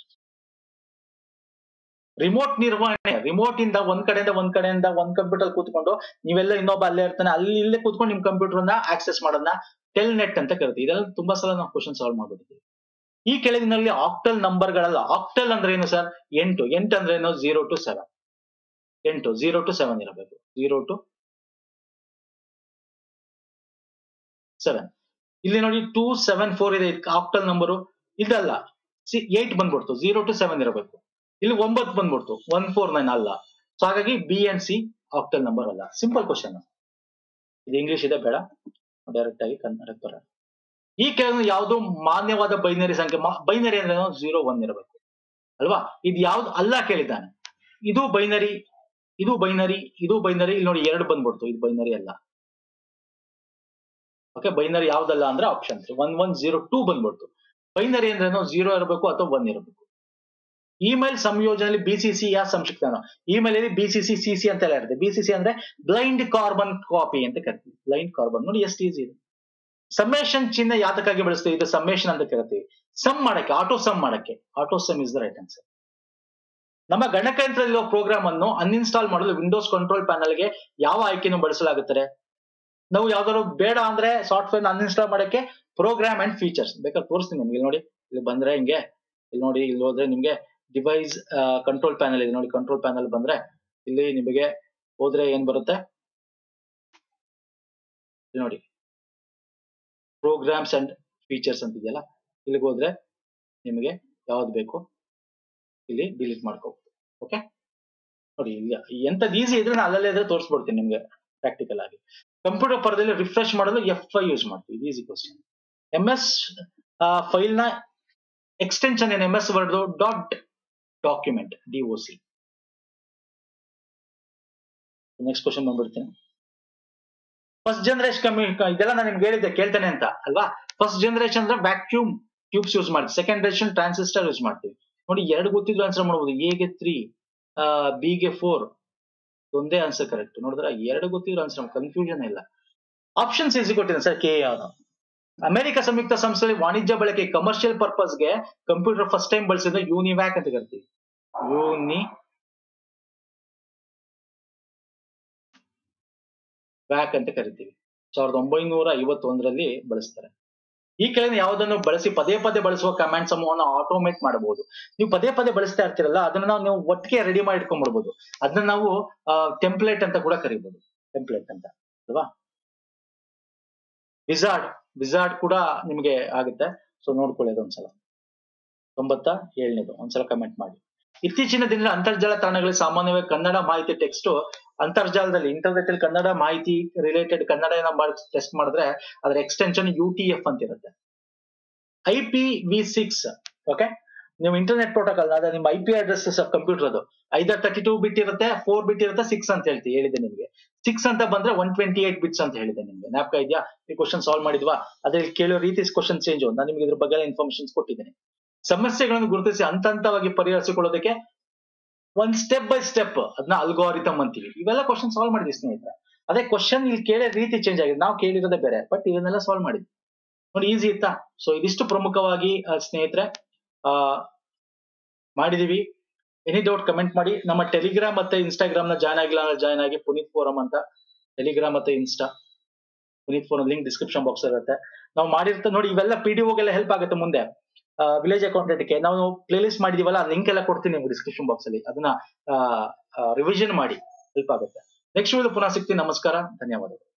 S1: ರಿಮೋಟ್ ನಿರ್ವಹಣೆ, ರಿಮೋಟ್ ಇಂದ ಒಂದ್ ಕಡೆಯಿಂದ ಒಂದ್ ಕಂಪ್ಯೂಟರ್ ಕೂತ್ಕೊಂಡು ನೀವೆಲ್ಲ ಇನ್ನೊಬ್ಬ ಅಲ್ಲೇ ಇರ್ತಾನೆ, ಅಲ್ಲಿ ಇಲ್ಲೇ ಕೂತ್ಕೊಂಡು ನಿಮ್ ಕಂಪ್ಯೂಟರ್ ನ ಆಕ್ಸೆಸ್ ಮಾಡೋದನ್ನ ಟೆಲ್ನೆಟ್ ಅಂತ ಕರಿತೀವಿ. ಇದೆಲ್ಲ ತುಂಬಾ ಸಲ ನಾವು ಕ್ವಶನ್ ಸಾಲ್ವ್ ಮಾಡ್ಬಿಟ್ಟಿದ್ದೀವಿ. ಈ ಕೆಳಗಿನಲ್ಲಿ ಆಕ್ಟಲ್ ನಂಬರ್ ಗಳಲ್ಲ. ಆಕ್ಟಲ್ ಅಂದ್ರೆ ಏನು ಸರ್? 8. 8 ಅಂದ್ರೆ ಏನು? 0 to 7. 8 0 to 7 ಇರಬೇಕು, 0 to 7. ಇಲ್ಲಿ ನೋಡಿ 274 ಇದೆ ಆಕ್ಟಲ್ ನಂಬರು, ಇದಲ್ಲ. 8 ಬಂದ್ಬಿಡ್ತು, 0 to 7 ಇರಬೇಕು. ಇಲ್ಲಿ 9 ಬಂದ್ಬಿಡ್ತು, 149 ಅಲ್ಲ. ಸೊ ಹಾಗಾಗಿ B and C octal number ಅಲ್ಲ. Simple question. ಇದು ಇಂಗ್ಲಿಷ್ ಇದೆ, ಬೇಡ, ಡೈರೆಕ್ಟ್ ಆಗಿ ಕನ್ನಡಕ್ಕೆ ಬರೋಣ. ಈ ಕೆಳಗಿನ ಯಾವುದು ಮಾನ್ಯವಾದ ಬೈನರಿ ಸಂಖ್ಯೆ? ಬೈನರಿ ಅಂದ್ರೆ 0 1 ಇರಬೇಕು ಅಲ್ವಾ. ಇದು ಯಾವ್ದು ಅಲ್ಲ ಕೇಳಿದ್ದಾನೆ. ಇದು ಬೈನರಿ, ಇದು ಬೈನರಿ, ಇದು ಬೈನರಿ. ಇಲ್ಲಿ ನೋಡಿ 2 ಬಂದ್ಬಿಡ್ತು, ಇದು ಬೈನರಿ ಅಲ್ಲ. ಓಕೆ, ಬೈನರಿ ಯಾವ್ದಲ್ಲ ಅಂದ್ರೆ ಆಪ್ಷನ್ 1102 ಬಂದ್ಬಿಡ್ತು. ಬೈನರಿ ಅಂದ್ರೆ 0 ಇರಬೇಕು ಅಥವಾ 1 ಇರಬೇಕು. ಇಮೇಲ್ ಸಂಯೋಜನೆಯಲ್ಲಿ ಬಿಸಿಸಿ ಯಾ ಸಂಕ್ಷಿಪ್ತನ? ಇಮೇಲ್ ಅಲ್ಲಿ ಬಿಸಿಸಿ ಸಿಸಿ ಅಂತ ಎಲ್ಲ ಇರುತ್ತೆ. ಬಿಸಿಸಿ ಅಂದ್ರೆ ಬ್ಲೈಂಡ್ ಕಾರ್ಬನ್ ಕಾಪಿ ಅಂತ ಕರಿತೀವಿ, ಬ್ಲೈಂಡ್ ಕಾರ್ಬನ್. ನೋಡಿ ಎಷ್ಟು ಈಸಿ ಇದೆ. ಸಮೇಶನ್ ಚಿಹ್ನೆ ಯಾತಕ್ಕಾಗಿ ಬಳಸ್ತೀವಿ? ಇದು ಸಮೇಶನ್ ಅಂತ ಕರಿತೀವಿ, ಸಮ್ ಮಾಡಕ್ಕೆ, ಆಟೋ ಸಮ್ ಮಾಡಕ್ಕೆ. Auto sum is the right answer. ನಮ್ಮ ಗಣಕಯಂತ್ರದಲ್ಲಿರುವ ಪ್ರೋಗ್ರಾಮ್ ಅನ್ನು ಅನ್ಇನ್ಸ್ಟಾಲ್ ಮಾಡಲು ವಿಂಡೋಸ್ ಕಂಟ್ರೋಲ್ ಪ್ಯಾನಲ್ ಗೆ ಯಾವ ಆಯ್ಕೆಯನ್ನು ಬಳಸಲಾಗುತ್ತದೆ? ನಾವು ಯಾವ್ದಾದ್ರು ಬೇಡ ಅಂದ್ರೆ ಸಾಫ್ಟ್ವೇರ್ ಅನ್ಇನ್ಸ್ಟಾಲ್ ಮಾಡಕ್ಕೆ ಪ್ರೋಗ್ರಾಮ್ ಅಂಡ್ ಫೀಚರ್ಸ್ ಬೇಕಾದ್ರೆ ತೋರಿಸ್ತೀನಿ ನಿಮ್ಗೆ. ಇಲ್ಲಿ ನೋಡಿ, ಇಲ್ಲಿ ಬಂದ್ರೆ ಹಿಂಗೆ, ಇಲ್ಲಿ ನೋಡಿ, ಇಲ್ಲಿ ಹೋದ್ರೆ ನಿಮ್ಗೆ ಡಿವೈಸ್ ಕಂಟ್ರೋಲ್ ಪ್ಯಾನಲ್ ಇದೆ ನೋಡಿ. ಕಂಟ್ರೋಲ್ ಪ್ಯಾನಲ್ ಬಂದ್ರೆ ಇಲ್ಲಿ ನಿಮಗೆ ಹೋದ್ರೆ ಏನ್ ಬರುತ್ತೆ ನೋಡಿ, ಪ್ರೋಗ್ರಾಮ್ಸ್ ಅಂಡ್ ಫೀಚರ್ಸ್ ಅಂತ ಇದೆಯಲ್ಲ, ಇಲ್ಲಿಗೆ ಹೋದ್ರೆ ನಿಮಗೆ ಯಾವ್ದು ಬೇಕು ಇಲ್ಲಿ ಡಿಲೀಟ್ ಮಾಡ್ಕೋಬಹುದು. ಓಕೆ ನೋಡಿ, ಇಲ್ಲಿ ಎಂತದ್ದು ಈಸಿ ಇದ್ರೆ ನಾನು ಅಲ್ಲಲ್ಲೇ ಇದ್ರೆ ತೋರಿಸ್ಬಿಡ್ತೀನಿ ನಿಮ್ಗೆ ಪ್ರಾಕ್ಟಿಕಲ್ ಆಗಿ. ಕಂಪ್ಯೂಟರ್ ಪರದಲ್ಲಿ ರಿಫ್ರೆಶ್ ಮಾಡಲು F5 ಯೂಸ್ ಮಾಡ್ತೀವಿ. Easy question. MS ಫೈಲ್ ನ ಎಕ್ಸ್ಟೆನ್ಷನ್ ಏನು? MS Word dot document, DOC. Next question ಬಂದ್ಬಿಡ್ತೀನಿ. ಫಸ್ಟ್ ಜನರೇಷನ್ ಇದೆಲ್ಲ ನಾನು ನಿಮ್ಗೆ ಹೇಳಿದ್ದೆ ಕೇಳ್ತಾನೆ ಅಂತ ಅಲ್ವಾ. ಫಸ್ಟ್ ಜನರೇಷನ್ ಅಂದ್ರೆ ವ್ಯಾಕ್ಯೂಮ್ ಟ್ಯೂಬ್ಸ್ ಯೂಸ್ ಮಾಡ್ತೀವಿ. ಸೆಕೆಂಡ್ ಜನರೇಷನ್ ಟ್ರಾನ್ಸಿಸ್ಟರ್ ಯೂಸ್ ಮಾಡ್ತೀವಿ. ನೋಡಿ, ಎರಡು ಗೊತ್ತಿದ್ರು ಆನ್ಸರ್ ಮಾಡಬಹುದು. A ಗೆ 3, B ಗೆ 4, ಒಂದೇ ಆನ್ಸರ್ ಕರೆಕ್ಟ್. ನೋಡಿದ್ರೆ ಎರಡು ಗೊತ್ತಿದ್ರು ಆನ್ಸರ್, ಕನ್ಫ್ಯೂಷನ್ ಇಲ್ಲ. ಆಪ್ಷನ್ಸ್ ಈಸಿ ಕೊಟ್ಟಿದೆ ಸರ್. ಕೆ ಯಾವ್ದು? ಅಮೆರಿಕ ಸಂಯುಕ್ತ ಸಂಸ್ಥೆಯಲ್ಲಿ ವಾಣಿಜ್ಯ ಬಳಕೆ ಕಮರ್ಷಿಯಲ್ ಪರ್ಪಸ್ಗೆ ಕಂಪ್ಯೂಟರ್ ಫಸ್ಟ್ ಟೈಮ್ ಬಳಸಿದ ಯೂನಿವ್ಯಾಕ್ ಅಂತ ಕರಿತೀವಿ. ವ್ಯಾಕ್ ಅಂತ ಕರಿತೀವಿ. 1951ರಲ್ಲಿ ಬಳಸ್ತಾರೆ. ಈ ಕೆಳಗಿನ ಯಾವುದನ್ನು ಬಳಸಿ ಪದೇ ಪದೇ ಬಳಸುವ ಕಮಾಂಡ್ ಸಮೂಹವನ್ನು ಆಟೋಮೇಟ್ ಮಾಡಬಹುದು. ನೀವು ಪದೇ ಪದೇ ಬಳಸ್ತಾ ಇರ್ತೀರಲ್ಲ, ಅದನ್ನ ನೀವು ಒಟ್ಟಿಗೆ ರೆಡಿ ಮಾಡಿ ಇಟ್ಕೊಂಡ್ಬಿಡ್ಬೋದು. ಅದನ್ನ ನಾವು ಟೆಂಪ್ಲೇಟ್ ಅಂತ ಕೂಡ ಕರಿಬಹುದು. ಟೆಂಪ್ಲೇಟ್ ಅಂತ ಅಲ್ವಾ. ವಿಜಾರ್ಡ್ ಕೂಡ ನಿಮಗೆ ಆಗುತ್ತೆ. ಸೊ ನೋಡ್ಕೊಳ್ಳಿ ಅದೊಂದ್ಸಲ. 97ನೇದು ಒಂದ್ಸಲ ಕಮೆಂಟ್ ಮಾಡಿ. ಇತ್ತೀಚಿನ ದಿನಗಳಲ್ಲಿ ಅಂತರ್ಜಾಲ ತಾಣಗಳಲ್ಲಿ ಸಾಮಾನ್ಯವಾಗಿ ಕನ್ನಡ ಮಾಹಿತಿ ಟೆಕ್ಸ್ಟ್ ಅಂತರ್ಜಾಲದಲ್ಲಿ ಇಂಟರ್ನೆಟ್ ಅಲ್ಲಿ ಕನ್ನಡ ಮಾಹಿತಿ ರಿಲೇಟೆಡ್ ಕನ್ನಡ ಟೆಸ್ಟ್ ಮಾಡಿದ್ರೆ ಅದರ ಎಕ್ಸ್ಟೆನ್ಷನ್ UTF ಅಂತ ಇರುತ್ತೆ. IPv6. ಓಕೆ, ನೀವು ಇಂಟರ್ನೆಟ್ ಪ್ರೋಟೋಕಾಲ್ ಅದ ನಿಮ್ಮ IP ಅಡ್ರೆಸ್ ಕಂಪ್ಯೂಟರ್ ಅದು ಐದರ್ 32 ಬಿಟ್ ಇರುತ್ತೆ, 4 ಬಿಟ್ ಇರುತ್ತೆ, 6 ಅಂತ ಹೇಳಿದೆ ನಿಮ್ಗೆ. 6 ಅಂತ ಬಂದ್ರೆ 128 ಬಿಟ್ಸ್ ಅಂತ ಹೇಳಿದೆ ನಿಮ್ಗೆ. ಜ್ಞಾಪಕ ಇದೆಯಾ? ಈ ಕ್ವಶನ್ ಸಾಲ್ವ್ ಮಾಡಿದ್ವಾ? ಅದ್ರಲ್ಲಿ ಕೇಳೋ ರೀತಿ ಕ್ವಶನ್ ಚೇಂಜ್. ನಾನು ನಿಮ್ಗೆ ಇದ್ರ ಬಗ್ಗೆ ಇನ್ಫಾರ್ಮೇಶನ್ಸ್ ಕೊಟ್ಟಿದ್ದೇನೆ. ಸಮಸ್ಯೆಗಳನ್ನು ಗುರುತಿಸಿ ಹಂತ ಹಂತವಾಗಿ ಪರಿಹರಿಸಿಕೊಳ್ಳೋದಕ್ಕೆ ಒಂದ್ ಸ್ಟೆಪ್ ಬೈ ಸ್ಟೆಪ್ ಅದನ್ನ ಅಲ್ಗೋರಿಥಮ್ ಅಂತೀವಿ. ಇವೆಲ್ಲ ಕ್ವಶನ್ ಸಾಲ್ವ್ ಮಾಡಿದ್ವಿ ಸ್ನೇಹಿತರೆ. ಅದೇ ಕ್ವಶನ್ ಇಲ್ಲಿ ಕೇಳೋ ರೀತಿ ಚೇಂಜ್ ಆಗಿದೆ. ನಾವು ಕೇಳಿರೋದೇ ಬೇರೆ, ಬಟ್ ಇದನ್ನೆಲ್ಲ ಸಾಲ್ವ್ ಮಾಡಿದ್ವಿ. ನೋಡಿ, ಈಸಿ ಇತ್ತಾ? ಸೊ ಇದಿಷ್ಟು ಪ್ರಮುಖವಾಗಿ ಸ್ನೇಹಿತರೆ ಮಾಡಿದೀವಿ. ಎನಿ ಡೌಟ್ ಕಮೆಂಟ್ ಮಾಡಿ. ನಮ್ಮ ಟೆಲಿಗ್ರಾಮ್ ಮತ್ತೆ ಇನ್ಸ್ಟಾಗ್ರಾಮ್ ನ ಜಾಯ್ನ್ ಆಗಿಲ್ಲ ಅಂದ್ರೆ ಜಾಯ್ನ್ ಆಗಿ. ಪುನೀತ್ ಫೋರಂ ಅಂತ ಟೆಲಿಗ್ರಾಮ್ ಮತ್ತೆ Insta. Puneet forum link description box ಇರುತ್ತೆ. ನಾವು ಮಾಡಿರ್ತ ನೋಡಿ, ಇವೆಲ್ಲ PDOಗೆಲ್ಲ ಹೆಲ್ಪ್ ಆಗುತ್ತೆ ಮುಂದೆ. ವಿಲೇಜ್ ಅಕೌಂಟೆಂಟ್ಗೆ ನಾವು ಪ್ಲೇ ಲಿಸ್ಟ್ ಮಾಡಿದೀವಲ್ಲ, ಲಿಂಕ್ ಎಲ್ಲ ಕೊಡ್ತೀನಿ ನಿಮ್ಗೆ ಡಿಸ್ಕ್ರಿಪ್ಷನ್ ಬಾಕ್ಸ್ ಅಲ್ಲಿ. ಅದನ್ನ ರಿವಿಷನ್ ಮಾಡಿ, ಹೆಲ್ಪ್ ಆಗುತ್ತೆ. ನೆಕ್ಸ್ಟ್ ವಿಡಿಯೋ ಪುನಃ ಸಿಗ್ತೀನಿ. ನಮಸ್ಕಾರ, ಧನ್ಯವಾದಗಳು.